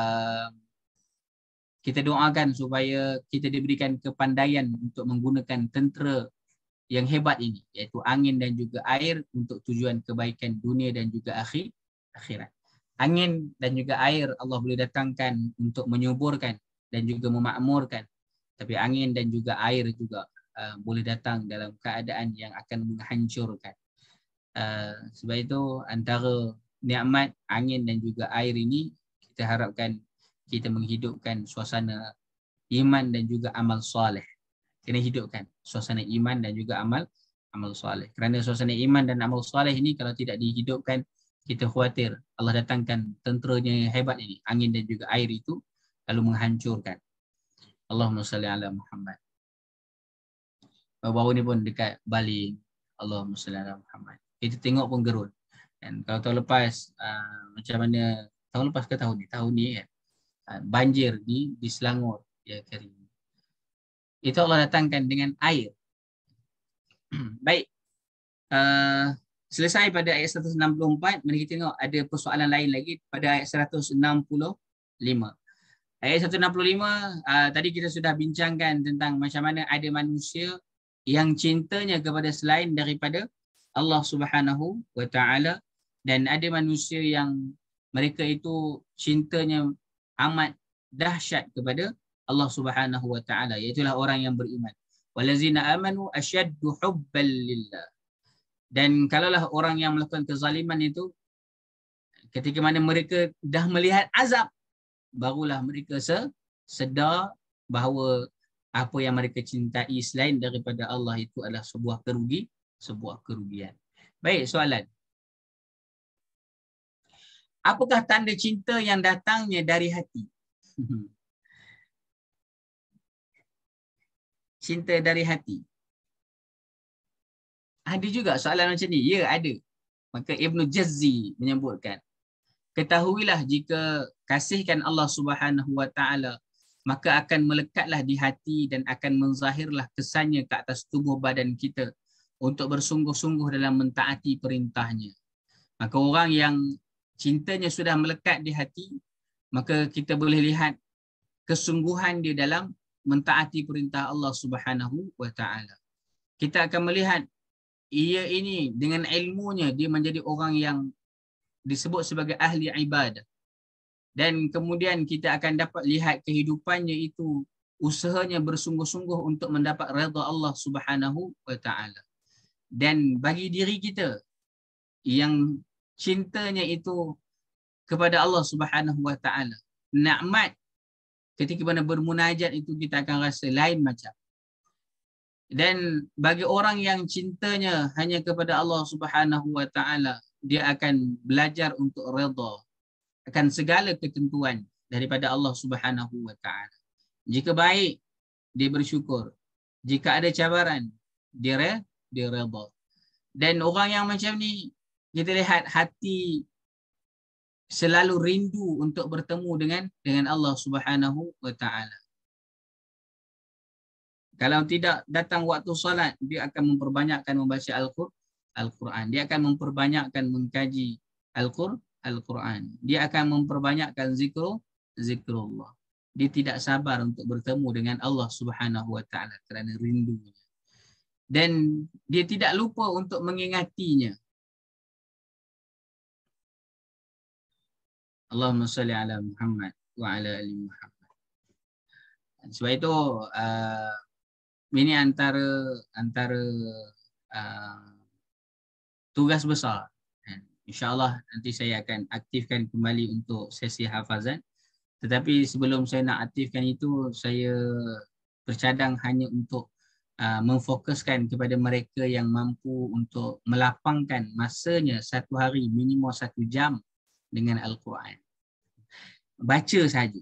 kita doakan supaya kita diberikan kepandaian untuk menggunakan tentera yang hebat ini, iaitu angin dan juga air, untuk tujuan kebaikan dunia dan juga akhirat. Angin dan juga air Allah boleh datangkan untuk menyuburkan dan juga memakmurkan. Tapi angin dan juga air juga boleh datang dalam keadaan yang akan menghancurkan. Sebab itu antara nikmat angin dan juga air ini, kita harapkan kita menghidupkan suasana iman dan juga amal soleh. Kena hidupkan suasana iman dan juga amal soleh. Kerana suasana iman dan amal soleh ini kalau tidak dihidupkan, kita khawatir Allah datangkan tenteranya yang hebat ini, angin dan juga air itu, lalu menghancurkan. Allahumma salli ala Muhammad. Baru ni pun dekat Bali, Allahumma salli ala Muhammad, kita tengok pun gerun. Dan kalau tahun lepas, macam mana tahun lepas ke tahun ni kan, banjir di Selangor, ya Karim. Itu Allah datangkan dengan air. Baik. Selesai pada ayat 164. Mari kita tengok ada persoalan lain lagi pada ayat 165. Ayat 165, tadi kita sudah bincangkan tentang macam mana ada manusia yang cintanya kepada selain daripada Allah Subhanahu wa taala, dan ada manusia yang mereka itu cintanya amat dahsyat kepada Allah Subhanahu wa taala, iaitu orang yang beriman. Walazina amanu asyaddu hubban lillah. Dan kalaulah orang yang melakukan kezaliman itu, ketika mana mereka dah melihat azab, barulah mereka sedar bahawa apa yang mereka cintai selain daripada Allah itu adalah sebuah kerugian. Baik, soalan. Apakah tanda cinta yang datangnya dari hati? Cinta dari hati. Ada juga soalan macam ni. Ya, ada. Maka Ibn Jazzi menyebutkan, ketahuilah jika kasihkan Allah Subhanahu wa taala, maka akan melekatlah di hati dan akan menzahirlah kesannya ke atas tubuh badan kita untuk bersungguh-sungguh dalam mentaati perintahnya. Maka orang yang cintanya sudah melekat di hati, maka kita boleh lihat kesungguhan dia dalam mentaati perintah Allah Subhanahu wa taala. Kita akan melihat ia ini dengan ilmunya dia menjadi orang yang disebut sebagai ahli ibadah. Dan kemudian kita akan dapat lihat kehidupannya itu, usahanya bersungguh-sungguh untuk mendapat redha Allah Subhanahu wa taala. Dan bagi diri kita yang cintanya itu kepada Allah Subhanahu wa taala, nikmat ketika mana bermunajat itu kita akan rasa lain macam. Dan bagi orang yang cintanya hanya kepada Allah Subhanahu wa taala, dia akan belajar untuk redha akan segala ketentuan daripada Allah Subhanahu wa taala. Jika baik, dia bersyukur. Jika ada cabaran, dia redha. Dan orang yang macam ni, kita lihat hati selalu rindu untuk bertemu dengan Allah Subhanahu wa taala. Kalau tidak datang waktu solat, dia akan memperbanyakkan membaca Al-Quran. Dia akan memperbanyakkan mengkaji Al-Quran. Dia akan memperbanyakkan zikrullah. Dia tidak sabar untuk bertemu dengan Allah Subhanahu wa taala kerana rindunya. Dan dia tidak lupa untuk mengingatinya. Allahumma salli ala Muhammad wa ala ali Muhammad. Sebab itu ini antara tugas besar. InsyaAllah nanti saya akan aktifkan kembali untuk sesi hafazan. Tetapi sebelum saya nak aktifkan itu, saya bercadang hanya untuk memfokuskan kepada mereka yang mampu untuk melapangkan masanya satu hari minimum 1 jam dengan Al-Quran. Baca saja.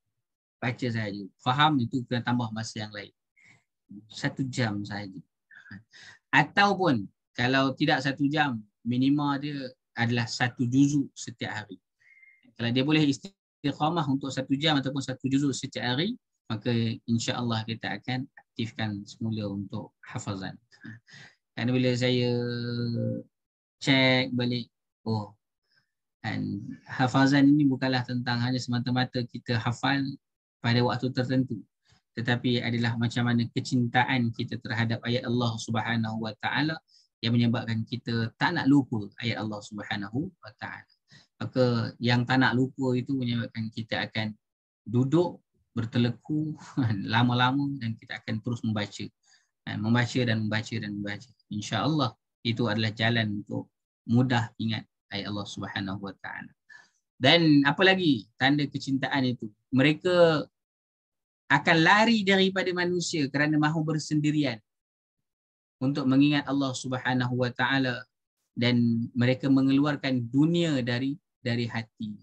Faham itu kena tambah masa yang lain. 1 jam saja. Ataupun kalau tidak 1 jam, minima dia adalah 1 juzuk setiap hari. Kalau dia boleh istiqamah untuk 1 jam ataupun 1 juzuk setiap hari, maka insya-Allah kita akan aktifkan semula untuk hafazan. Kerana bila saya cek balik, dan hafazan ini bukanlah tentang hanya semata-mata kita hafal pada waktu tertentu, tetapi adalah macam mana kecintaan kita terhadap ayat Allah Subhanahu wa taala yang menyebabkan kita tak nak lupa ayat Allah Subhanahu wa taala. Maka yang tak nak lupa itu menyebabkan kita akan duduk berteleku lama-lama dan kita akan terus membaca. Membaca. Insya-Allah itu adalah jalan untuk mudah ingat ayat Allah Subhanahu wa taala. Dan apa lagi tanda kecintaan itu? Mereka akan lari daripada manusia kerana mahu bersendirian untuk mengingat Allah Subhanahu wa taala, dan mereka mengeluarkan dunia dari hati.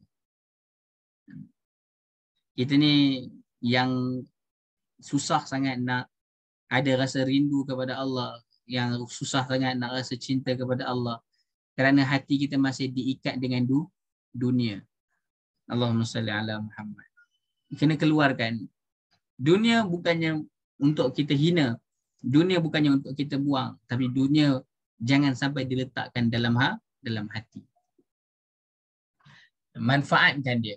Kita ni yang susah sangat nak ada rasa rindu kepada Allah, yang susah sangat nak rasa cinta kepada Allah kerana hati kita masih diikat dengan dunia. Allahumma salli ala Muhammad. Kena keluarkan. Dunia bukannya untuk kita hina, Dunia bukannya untuk kita buang, tapi dunia jangan sampai diletakkan dalam hati. Manfaatkan dia.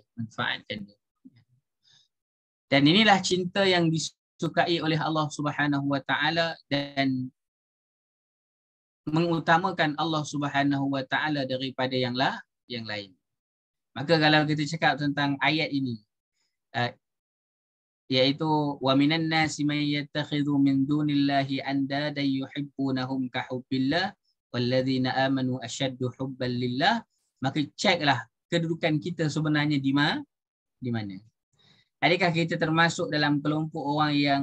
Dan inilah cinta yang disukai oleh Allah Subhanahu wa taala dan mengutamakan Allah Subhanahu wa taala daripada yang lain. Maka kalau kita cakap tentang ayat ini, iaitu wa minan nasi may yattakhidhu min dunillahi andada yuhibbunahum ka hubbillah walladzina amanu ashaddu hubban lillah, maka ceklah kedudukan kita sebenarnya di mana. Adakah kita termasuk dalam kelompok orang yang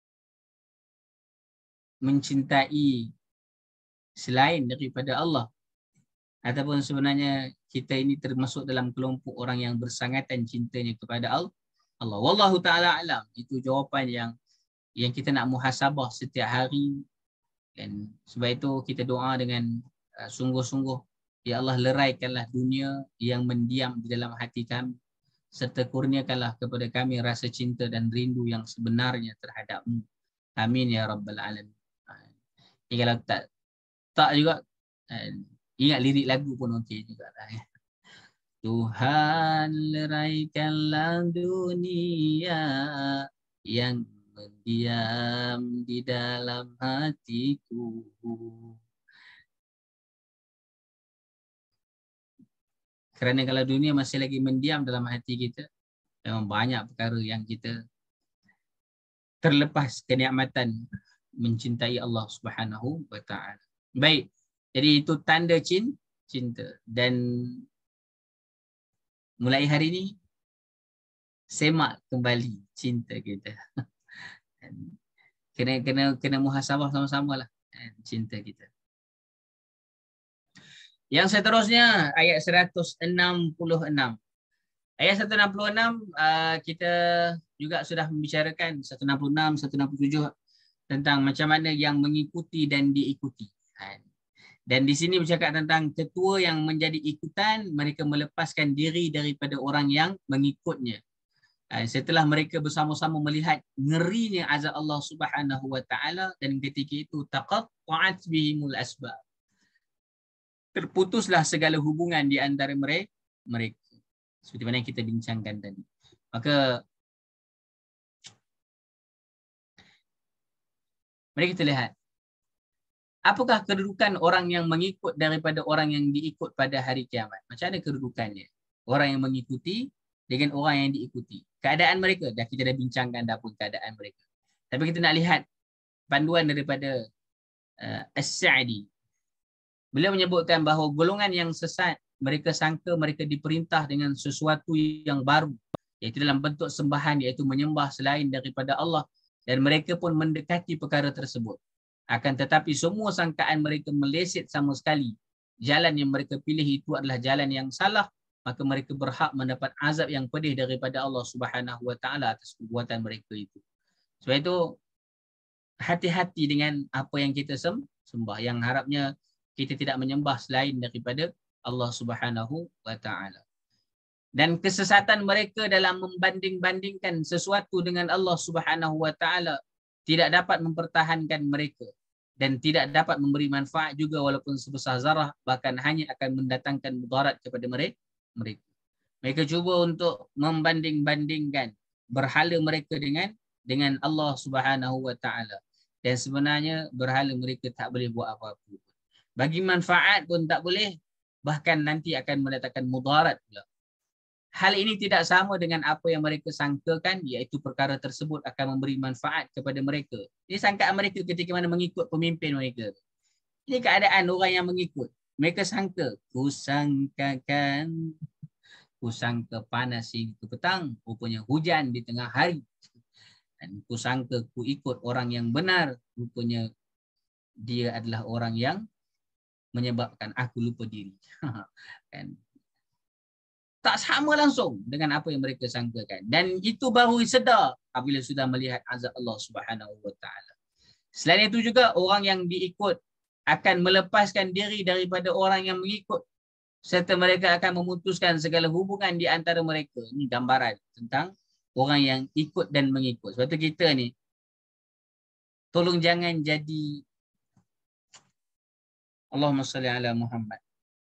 mencintai selain daripada Allah, ataupun sebenarnya kita ini termasuk dalam kelompok orang yang bersangatan cintanya kepada Allah? Wallahu taala alam. Itu jawapan yang kita nak muhasabah setiap hari. Dan sebab itu kita doa dengan sungguh-sungguh, ya Allah, leraikanlah dunia yang mendiam di dalam hati kami, serta kurniakanlah kepada kami rasa cinta dan rindu yang sebenarnya terhadap-Mu. Amin ya rabbal alamin. Kalau tak juga, ingat lirik lagu pun okey juga lah. Tuhan, leraikanlah dunia yang mendiam di dalam hatiku. Kerana kalau dunia masih lagi mendiam dalam hati kita, memang banyak perkara yang kita terlepas kenikmatan mencintai Allah Subhanahu wa taala. Baik. Jadi itu tanda cinta. Dan mulai hari ini semak kembali cinta kita. Kena muhasabah sama-sama lah cinta kita. Yang seterusnya ayat 166. Ayat 166 kita juga sudah membicarakan 166, 167 tentang macam mana yang mengikuti dan diikuti. Dan di sini bercakap tentang ketua yang menjadi ikutan, mereka melepaskan diri daripada orang yang mengikutnya. Setelah mereka bersama-sama melihat ngerinya azab Allah Subhanahu wa taala, dan ketika itu taqatta'at bihimul asbab. Terputuslah segala hubungan di antara mereka. Seperti mana yang kita bincangkan tadi. Maka mari kita lihat, apakah kedudukan orang yang mengikut daripada orang yang diikut pada hari kiamat? Macam mana kedudukannya? Orang yang mengikuti dengan orang yang diikuti. Keadaan mereka, kita dah bincangkan dah pun keadaan mereka. Tapi kita nak lihat panduan daripada As-Sa'di. Beliau menyebutkan bahawa golongan yang sesat, mereka sangka mereka diperintah dengan sesuatu yang baru, iaitu dalam bentuk sembahan, iaitu menyembah selain daripada Allah, dan mereka pun mendekati perkara tersebut. Akan tetapi semua sangkaan mereka meleset sama sekali. Jalan yang mereka pilih itu adalah jalan yang salah, maka mereka berhak mendapat azab yang pedih daripada Allah Subhanahu wa taala atas perbuatan mereka itu. Sebab itu hati-hati dengan apa yang kita sembah, yang harapnya kita tidak menyembah selain daripada Allah Subhanahu wa taala. Dan kesesatan mereka dalam membanding-bandingkan sesuatu dengan Allah Subhanahu wa taala tidak dapat mempertahankan mereka dan tidak dapat memberi manfaat juga walaupun sebesar zarah, bahkan hanya akan mendatangkan mudarat kepada mereka. Mereka cuba untuk membanding-bandingkan berhala mereka dengan Allah Subhanahu wa taala, dan sebenarnya berhala mereka tak boleh buat apa-apa. Bagi manfaat pun tak boleh, bahkan nanti akan mendatangkan mudarat pula. Hal ini tidak sama dengan apa yang mereka sangkakan, iaitu perkara tersebut akan memberi manfaat kepada mereka. Ini sangkaan mereka ketika mana mengikut pemimpin mereka. Ini keadaan orang yang mengikut. Mereka sangka, kusangka panas hingga petang, rupanya hujan di tengah hari. Dan kusangka ku ikut orang yang benar, rupanya dia adalah orang yang menyebabkan aku lupa diri. Kan? Tak sama langsung dengan apa yang mereka sangkakan. Dan itu baru sedar apabila sudah melihat azab Allah Subhanahu wa taala. Selain itu juga orang yang diikut akan melepaskan diri daripada orang yang mengikut, serta mereka akan memutuskan segala hubungan di antara mereka. Ini gambaran tentang orang yang ikut dan mengikut. Sebab itu kita ni tolong jangan jadi Allahumma salli ala Muhammad.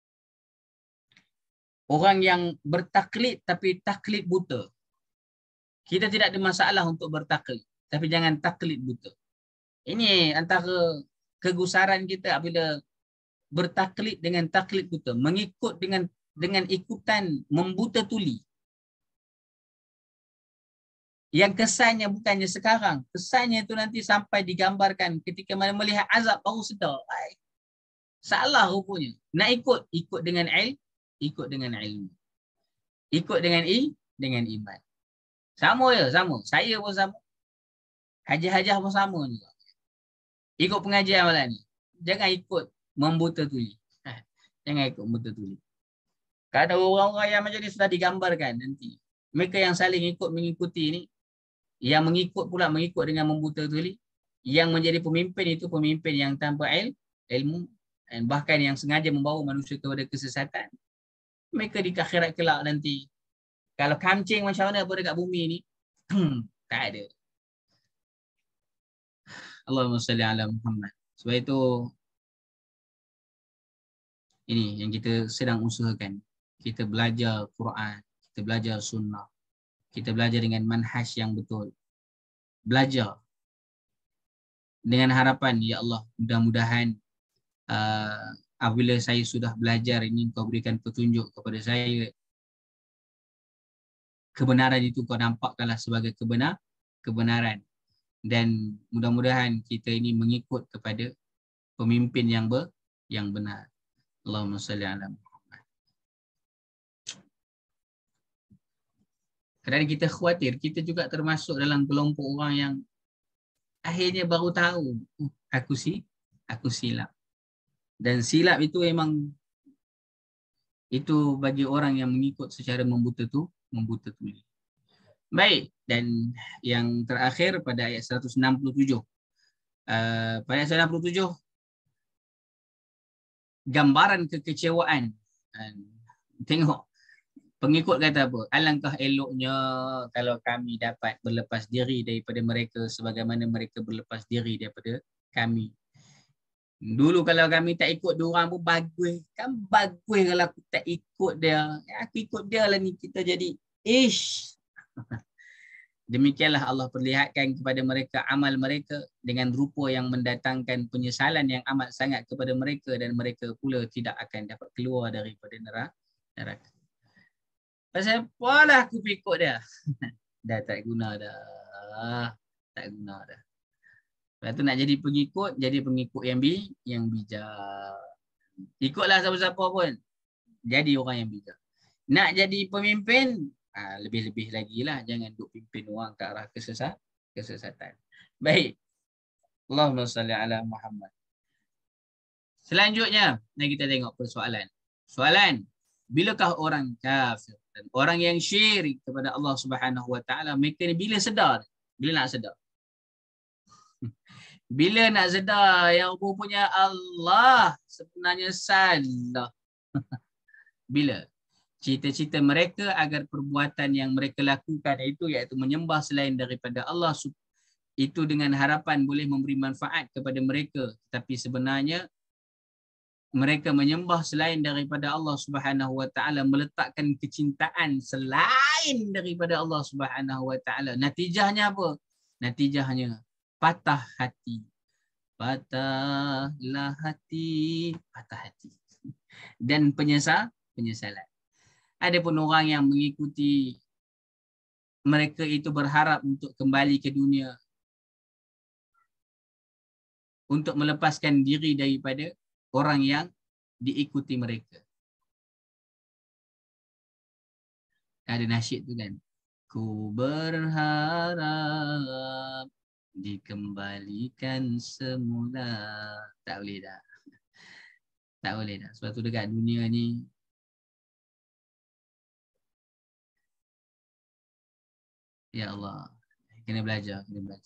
Orang yang bertaklid tapi taklid buta. Kita tidak ada masalah untuk bertaklid, tapi jangan taklid buta. Ini antara kegusaran kita apabila bertaklid dengan taklid buta, mengikut dengan ikutan membuta tuli. Yang kesannya bukannya sekarang, kesannya itu nanti sampai digambarkan ketika mana melihat azab baru sedar. Salah rupanya. Nak ikut dengan ikut dengan ilmu. Ikut dengan iman. Sama je, sama. Saya pun sama. Hajah-hajah pun sama juga. Ikut pengajian malam ni. Jangan ikut membuta tuli. Jangan ikut membuta tuli. Kadang orang-orang yang macam ni sudah digambarkan nanti. Mereka yang saling mengikuti ni, yang mengikut dengan membuta tuli, yang menjadi pemimpin itu pemimpin yang tanpa ilmu, dan bahkan yang sengaja membawa manusia kepada kesesatan. Mereka di akhirat kelak nanti. Kalau kancing macam mana pada kat bumi ni, tak ada. Allahumma salli ala Muhammad. Sebab itu, ini yang kita sedang usahakan. Kita belajar Quran, kita belajar sunnah, kita belajar dengan manhaj yang betul. Belajar dengan harapan, ya Allah, mudah-mudahan apabila saya sudah belajar ini, Kau berikan petunjuk kepada saya. Kebenaran itu Kau nampakkanlah sebagai kebenaran. Dan mudah-mudahan kita ini mengikut kepada pemimpin yang benar. Allahumma salli ala Muhammad. Kadang kita khawatir, kita juga termasuk dalam kelompok orang yang akhirnya baru tahu, aku silap. Dan silap itu memang itu bagi orang yang mengikut secara membuta tuli. Baik, dan yang terakhir pada ayat 167. Pada ayat 167, gambaran kekecewaan. Tengok, pengikut kata apa? Alangkah eloknya kalau kami dapat berlepas diri daripada mereka sebagaimana mereka berlepas diri daripada kami. Dulu kalau kami tak ikut diorang pun bagus. Kan bagus kalau aku tak ikut dia. Aku ikut dia lah ni, kita jadi ish. Demikianlah Allah perlihatkan kepada mereka amal mereka dengan rupa yang mendatangkan penyesalan yang amat sangat kepada mereka, dan mereka pula tidak akan dapat keluar daripada neraka. Pasal apalah aku ikut dia. Dah tak guna dah. Tak guna dah. Lepas tu nak jadi pengikut yang bijak. Ikutlah siapa-siapa pun. Jadi orang yang bijak. Nak jadi pemimpin, lebih-lebih lagi lah. Jangan duk pimpin orang ke arah kesesatan. Baik. Allahumma salli ala Muhammad. Selanjutnya, mari kita tengok persoalan. Soalan, bilakah orang kafir dan orang yang syirik kepada Allah Subhanahu Wa Taala, mereka ni bila sedar? Bila nak sedar? Bila nak sedar yang punya Allah sebenarnya salah? Bila? Cita-cita mereka agar perbuatan yang mereka lakukan itu, iaitu menyembah selain daripada Allah, itu dengan harapan boleh memberi manfaat kepada mereka. Tapi sebenarnya mereka menyembah selain daripada Allah Subhanahu Wa Taala, meletakkan kecintaan selain daripada Allah Subhanahu Wa Taala. Natijahnya apa? Natijahnya patah hati. Patahlah hati, patah hati. Dan penyesalan. Adapun orang yang mengikuti mereka itu berharap untuk kembali ke dunia, untuk melepaskan diri daripada orang yang diikuti mereka. Ada nasyid tu kan. Ku berharap dikembalikan semula. Tak boleh dah. Tak boleh dah. Sebab tu dekat dunia ni ya Allah, kena belajar.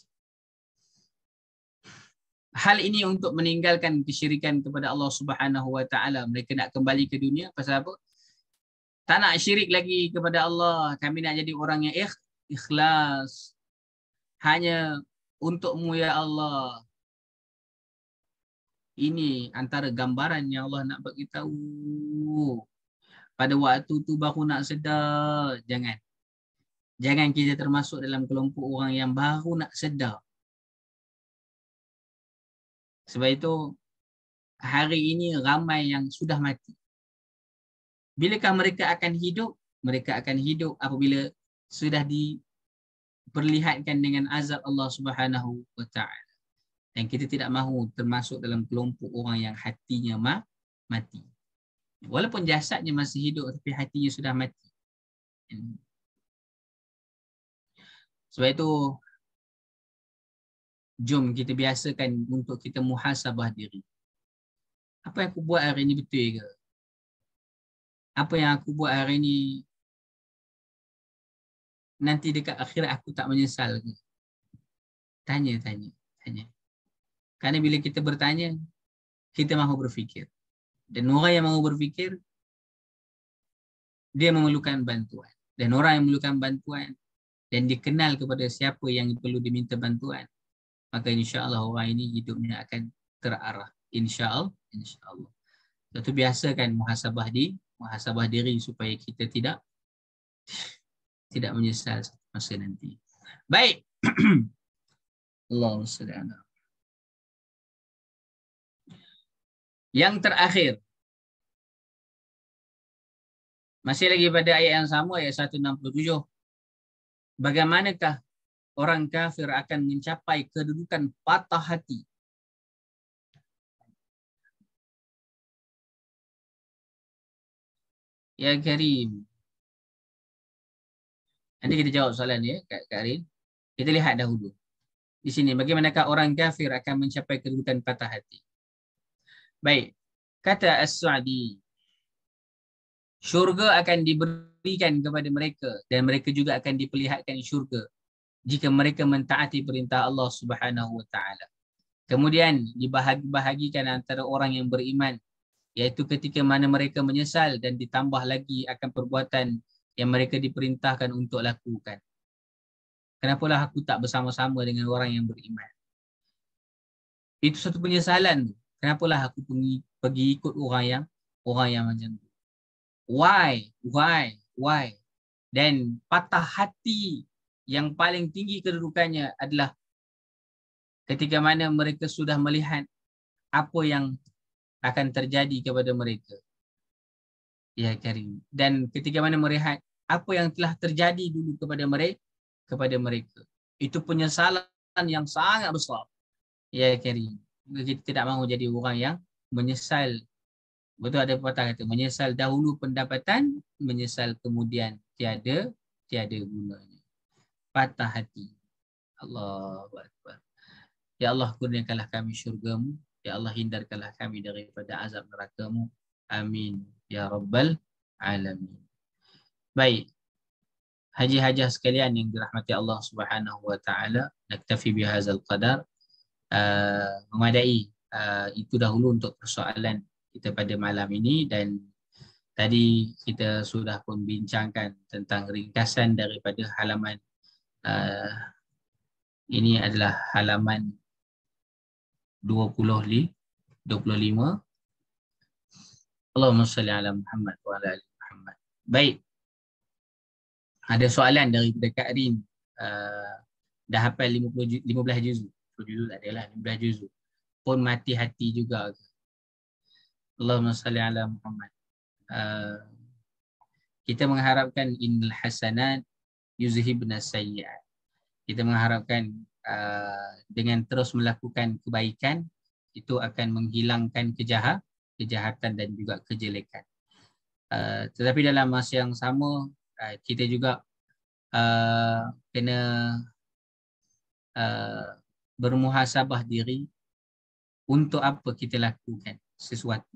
Hal ini untuk meninggalkan kesyirikan kepada Allah Subhanahu Wa Taala. Mereka nak kembali ke dunia pasal apa? Tak nak syirik lagi kepada Allah. Kami nak jadi orang yang ikhlas. Hanya untukmu ya Allah. Ini antara gambaran yang Allah nak bagi tahu. Pada waktu tu baru nak sedar. Jangan kita termasuk dalam kelompok orang yang baru nak sedar. Sebab itu hari ini ramai yang sudah mati. Bilakah mereka akan hidup? Mereka akan hidup apabila sudah diperlihatkan dengan azab Allah Subhanahu wa taala. Dan kita tidak mahu termasuk dalam kelompok orang yang hatinya mati. Walaupun jasadnya masih hidup tapi hatinya sudah mati. Sebab itu jom kita biasakan untuk kita muhasabah diri. Apa yang aku buat hari ini betul ke? Apa yang aku buat hari ini nanti dekat akhirat aku tak menyesal ke? Tanya. Kerana bila kita bertanya, kita mahu berfikir. Dan orang yang mahu berfikir, dia memerlukan bantuan. Dan orang yang memerlukan bantuan dan dikenal kepada siapa yang perlu diminta bantuan, maka insya-Allah orang ini hidupnya akan terarah. Insya-Allah. Itu biasakan muhasabah diri supaya kita tidak menyesal masa nanti. Baik. Allahumma salli ala. Yang terakhir. Masih lagi pada ayat yang sama, ayat 167. Bagaimanakah orang kafir akan mencapai kedudukan patah hati? Ya Karim. Nanti kita jawab soalan ni Kak Karim. Kita lihat dahulu. Di sini, bagaimanakah orang kafir akan mencapai kedudukan patah hati? Baik. Kata As-Sa'di, syurga akan diberikan kepada mereka dan mereka juga akan diperlihatkan syurga jika mereka mentaati perintah Allah Subhanahu wa taala. Kemudian dibahagi-bahagikan antara orang yang beriman, iaitu ketika mana mereka menyesal dan ditambah lagi akan perbuatan yang mereka diperintahkan untuk lakukan. Kenapalah aku tak bersama-sama dengan orang yang beriman? Itu satu penyesalan. Kenapalah aku pergi ikut orang yang macam tu? Why? Dan patah hati yang paling tinggi kedudukannya adalah ketika mana mereka sudah melihat apa yang akan terjadi kepada mereka. Ya Karim. Dan ketika mana melihat apa yang telah terjadi dulu kepada mereka. Itu penyesalan yang sangat besar. Ya Karim. Kita tidak mahu jadi orang yang menyesal. Betul ada pepatah kata, menyesal dahulu pendapatan, menyesal kemudian tiada gunanya. Patah hati. Allahu Akbar. Ya Allah, kurniakanlah kami syurga-Mu. Ya Allah, hindarkanlah kami daripada azab neraka-Mu. Amin. Ya Rabbal Alamin. Baik. Haji-hajah sekalian yang dirahmati Allah Subhanahu wa taala, naktafi bihadzal qadar. Memadai itu dahulu untuk persoalan kita pada malam ini, dan tadi kita sudah pun bincangkan tentang ringkasan daripada halaman ini adalah halaman 25. Allahumma salli ala Muhammad wa ala ali Muhammad. Baik. Ada soalan daripada Kak Rin. Dah hafal 15 juzuk. 10 juzuk tak adalah, 15 juzuk. Pun mati hati juga. Allahumma salli ala Muhammad. Kita mengharapkan innal hasanat yuzhibna sayyi'at. Kita mengharapkan dengan terus melakukan kebaikan itu akan menghilangkan kejahatan dan juga kejelekan. Tetapi dalam masa yang sama kita juga kena bermuhasabah diri untuk apa kita lakukan sesuatu.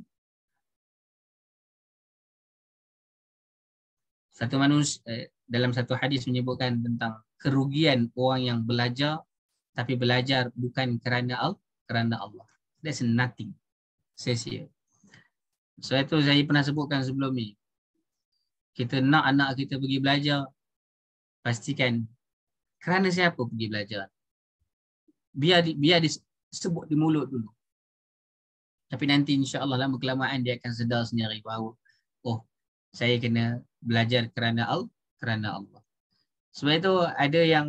Satu manusia dalam satu hadis menyebutkan tentang kerugian orang yang belajar tapi belajar bukan kerana Allah. That's nothing. Sia-sia. So itu saya pernah sebutkan sebelum ni. Kita nak anak kita pergi belajar, pastikan kerana siapa pergi belajar. Biar disebut di mulut dulu. Tapi nanti insya-Allah lama kelamaan dia akan sedar sendiri bahawa oh, saya kena belajar kerana Allah. Sebab itu ada yang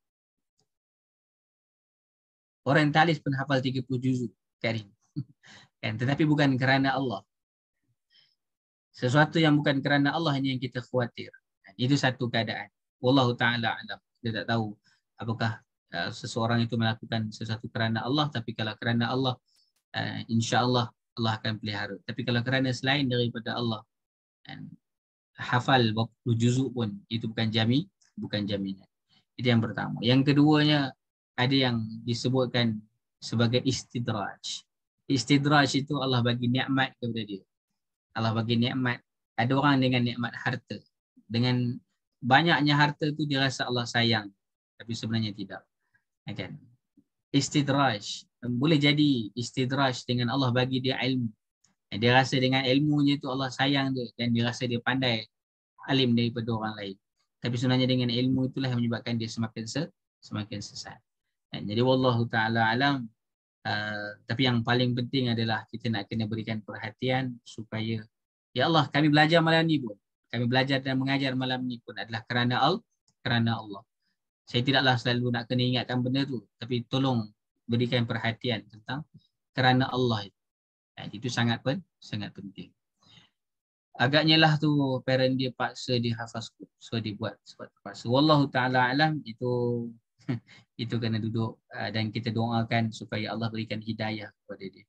orientalis pun hafal 30 juzuk Karim. Kan, tetapi bukan kerana Allah. Sesuatu yang bukan kerana Allah hanya yang kita khawatir. Itu satu keadaan. Wallahu taala alam. Kita tak tahu apakah seseorang itu melakukan sesuatu kerana Allah, tapi kalau kerana Allah insya-Allah Allah akan pelihara. Tapi kalau kerana selain daripada Allah, hafal berapa puluh juzuk pun itu bukan jaminan. Itu yang pertama. Yang keduanya ada yang disebutkan sebagai istidraj. Istidraj itu Allah bagi nikmat kepada dia. Allah bagi nikmat. Ada orang dengan nikmat harta. Dengan banyaknya harta tu dia rasa Allah sayang. Tapi sebenarnya tidak. Kan? Istidraj. Boleh jadi istidraj dengan Allah bagi dia ilmu. Dia rasa dengan ilmunya tu Allah sayang dia. Dan dia rasa dia pandai alim daripada orang lain. Tapi sebenarnya dengan ilmu itulah yang menyebabkan dia semakin sesat. Jadi wallahu ta'ala alam. Tapi yang paling penting adalah kita nak kena berikan perhatian supaya ya Allah, kami belajar malam ni pun, kami belajar dan mengajar malam ni pun adalah kerana Allah. Saya tidaklah selalu nak kena ingatkan benda tu, tapi tolong berikan perhatian tentang kerana Allah itu. Itu sangat penting. Agaknya lah tu parent dia paksa dia hafaz, so dia buat sebab terpaksa. Wallahu ta'ala alam. Itu kena duduk dan kita doakan supaya Allah berikan hidayah kepada dia.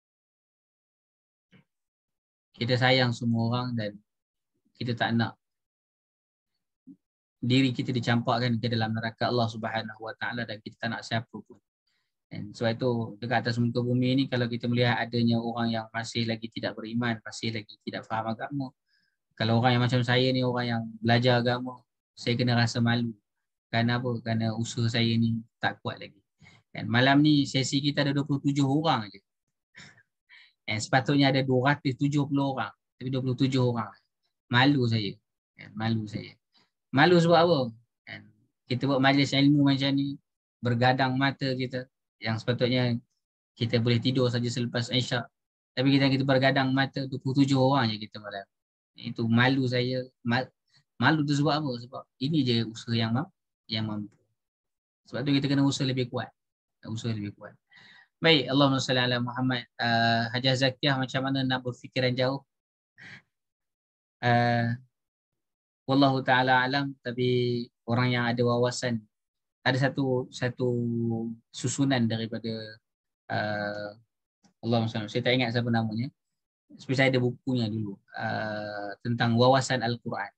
Kita sayang semua orang dan kita tak nak diri kita dicampakkan ke dalam neraka Allah Subhanahu Wa Taala dan kita tak nak siapa pun. Dan sebab itu dekat atas muka bumi ini kalau kita melihat adanya orang yang masih lagi tidak beriman, masih lagi tidak faham agama. Kalau orang yang macam saya ni, orang yang belajar agama, saya kena rasa malu. Kerana apa? Kerana usaha saya ni tak kuat lagi. Dan malam ni sesi kita ada 27 orang je. Sepatutnya ada 270 orang. Tapi 27 orang. Malu saya. Malu sebab apa? Kita buat majlis ilmu macam ni, bergadang mata kita. Yang sepatutnya kita boleh tidur saja selepas Isyak. Tapi kita bergadang mata 27 orang je kita malam. Itu malu saya. Malu tu sebab apa? Sebab ini je usaha yang mampu. Sebab tu kita kena usaha lebih kuat. Baik, Allahumma salli ala Muhammad. Hajah Zakiah macam mana nak berfikiran jauh? Wallahu ta'ala alam. Tapi orang yang ada wawasan, ada satu susunan daripada Allahumma salli. Saya tak ingat siapa namanya. Seperti saya ada bukunya dulu tentang wawasan Al-Quran.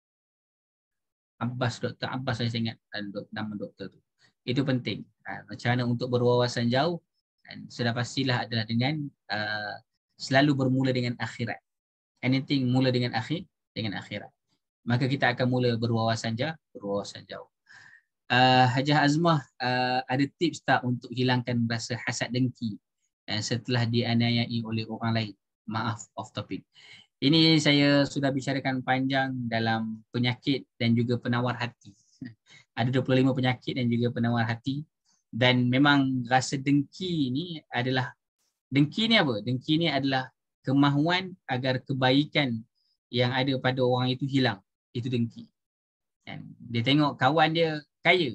Dr. Abbas saya ingat nama doktor tu. Itu penting. Macam mana untuk berwawasan jauh, dan sudah pastilah adalah dengan selalu bermula dengan akhirat. Anything mula dengan akhirat. Maka kita akan mula berwawasan jauh. Hajah Azmah, ada tips tak untuk hilangkan rasa hasad dengki setelah dianiayai oleh orang lain? Maaf, off topic. Ini saya sudah bicarakan panjang dalam penyakit dan juga penawar hati. Ada 25 penyakit dan juga penawar hati. Dan memang rasa dengki ni adalah, dengki ni apa? Dengki ni adalah kemahuan agar kebaikan yang ada pada orang itu hilang. Itu dengki. Dan dia tengok kawan dia kaya.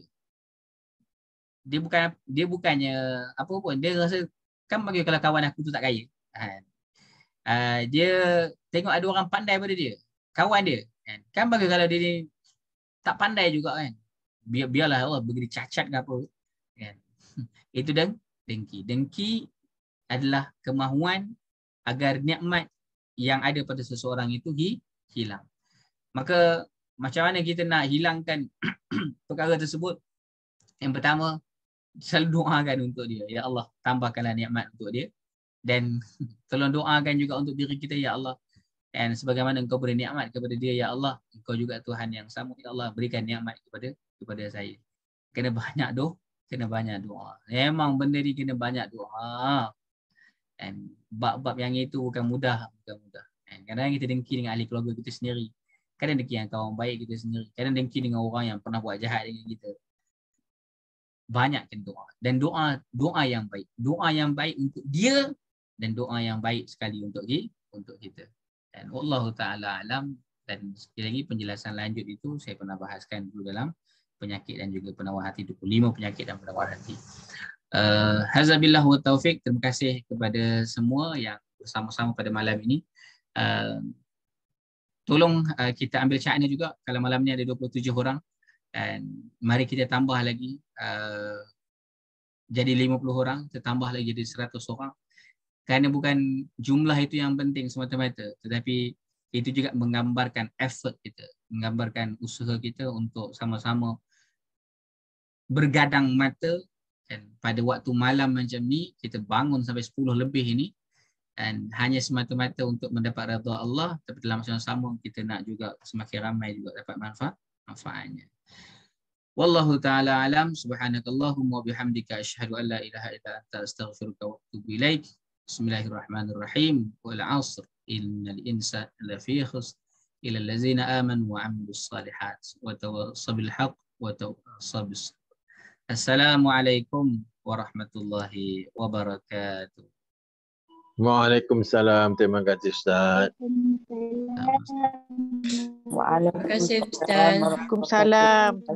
Dia bukannya apa pun. Dia rasa, kan bagi kalau kawan aku tu tak kaya. Dia tengok ada orang pandai pada dia, kawan dia kan bagi kalau dia ni tak pandai juga kan, biarlah Allah bagi dia cacat ke apa kan. Itu dengki adalah kemahuan agar nikmat yang ada pada seseorang itu hilang. Maka macam mana kita nak hilangkan perkara tersebut? Yang pertama, selalu doakan untuk dia, ya Allah tambahkanlah nikmat untuk dia. Dan tolong doakan juga untuk diri kita, ya Allah. Dan sebagaimana Engkau beri nikmat kepada dia, ya Allah, Engkau juga Tuhan yang sama, ya Allah, berikan nikmat kepada saya. Kena banyak doa. Memang benda ni kena banyak doa. Dan bab-bab yang itu bukan mudah. Kadang-kadang kita dengki dengan ahli keluarga kita sendiri. Kadang dengki dengan kawan baik kita sendiri. Kadang dengki dengan orang yang pernah buat jahat dengan kita. Banyakkan doa. Dan doa yang baik. Doa yang baik untuk dia dan doa yang baik sekali untuk kita. Dan wallahu taala alam. Dan sekali lagi penjelasan lanjut itu saya pernah bahaskan dulu dalam penyakit dan juga penawar hati, 25 penyakit dan penawar hati. Hazabillah wa taufik. Terima kasih kepada semua yang bersama-sama pada malam ini. Tolong kita ambil catnya juga, kalau malam ni ada 27 orang, dan mari kita tambah lagi jadi 50 orang, kita tambah lagi jadi 100 orang. Kerana bukan jumlah itu yang penting semata-mata, tetapi itu juga menggambarkan effort kita, menggambarkan usaha kita untuk sama-sama bergadang mata, dan pada waktu malam macam ni kita bangun sampai 10 lebih ini, dan hanya semata-mata untuk mendapat redha Allah, tapi dalam masa yang sama kita nak juga semakin ramai juga dapat manfaatnya. Wallahu ta'ala alam. Subhanakallahumma bihamdika asyhadu an la ilaha illa anta astaghfiruka wa atubu ilaik. Bismillahirrahmanirrahim. Wal 'asr innal insana lafi khusr illa allazina amanu wa 'amilus shalihat wa tawassaw bil haqq wa tawassaw bis sabr. Assalamualaikum warahmatullahi wabarakatuh. Waalaikumsalam. Terima kasih Ustaz. Waalaikumsalam.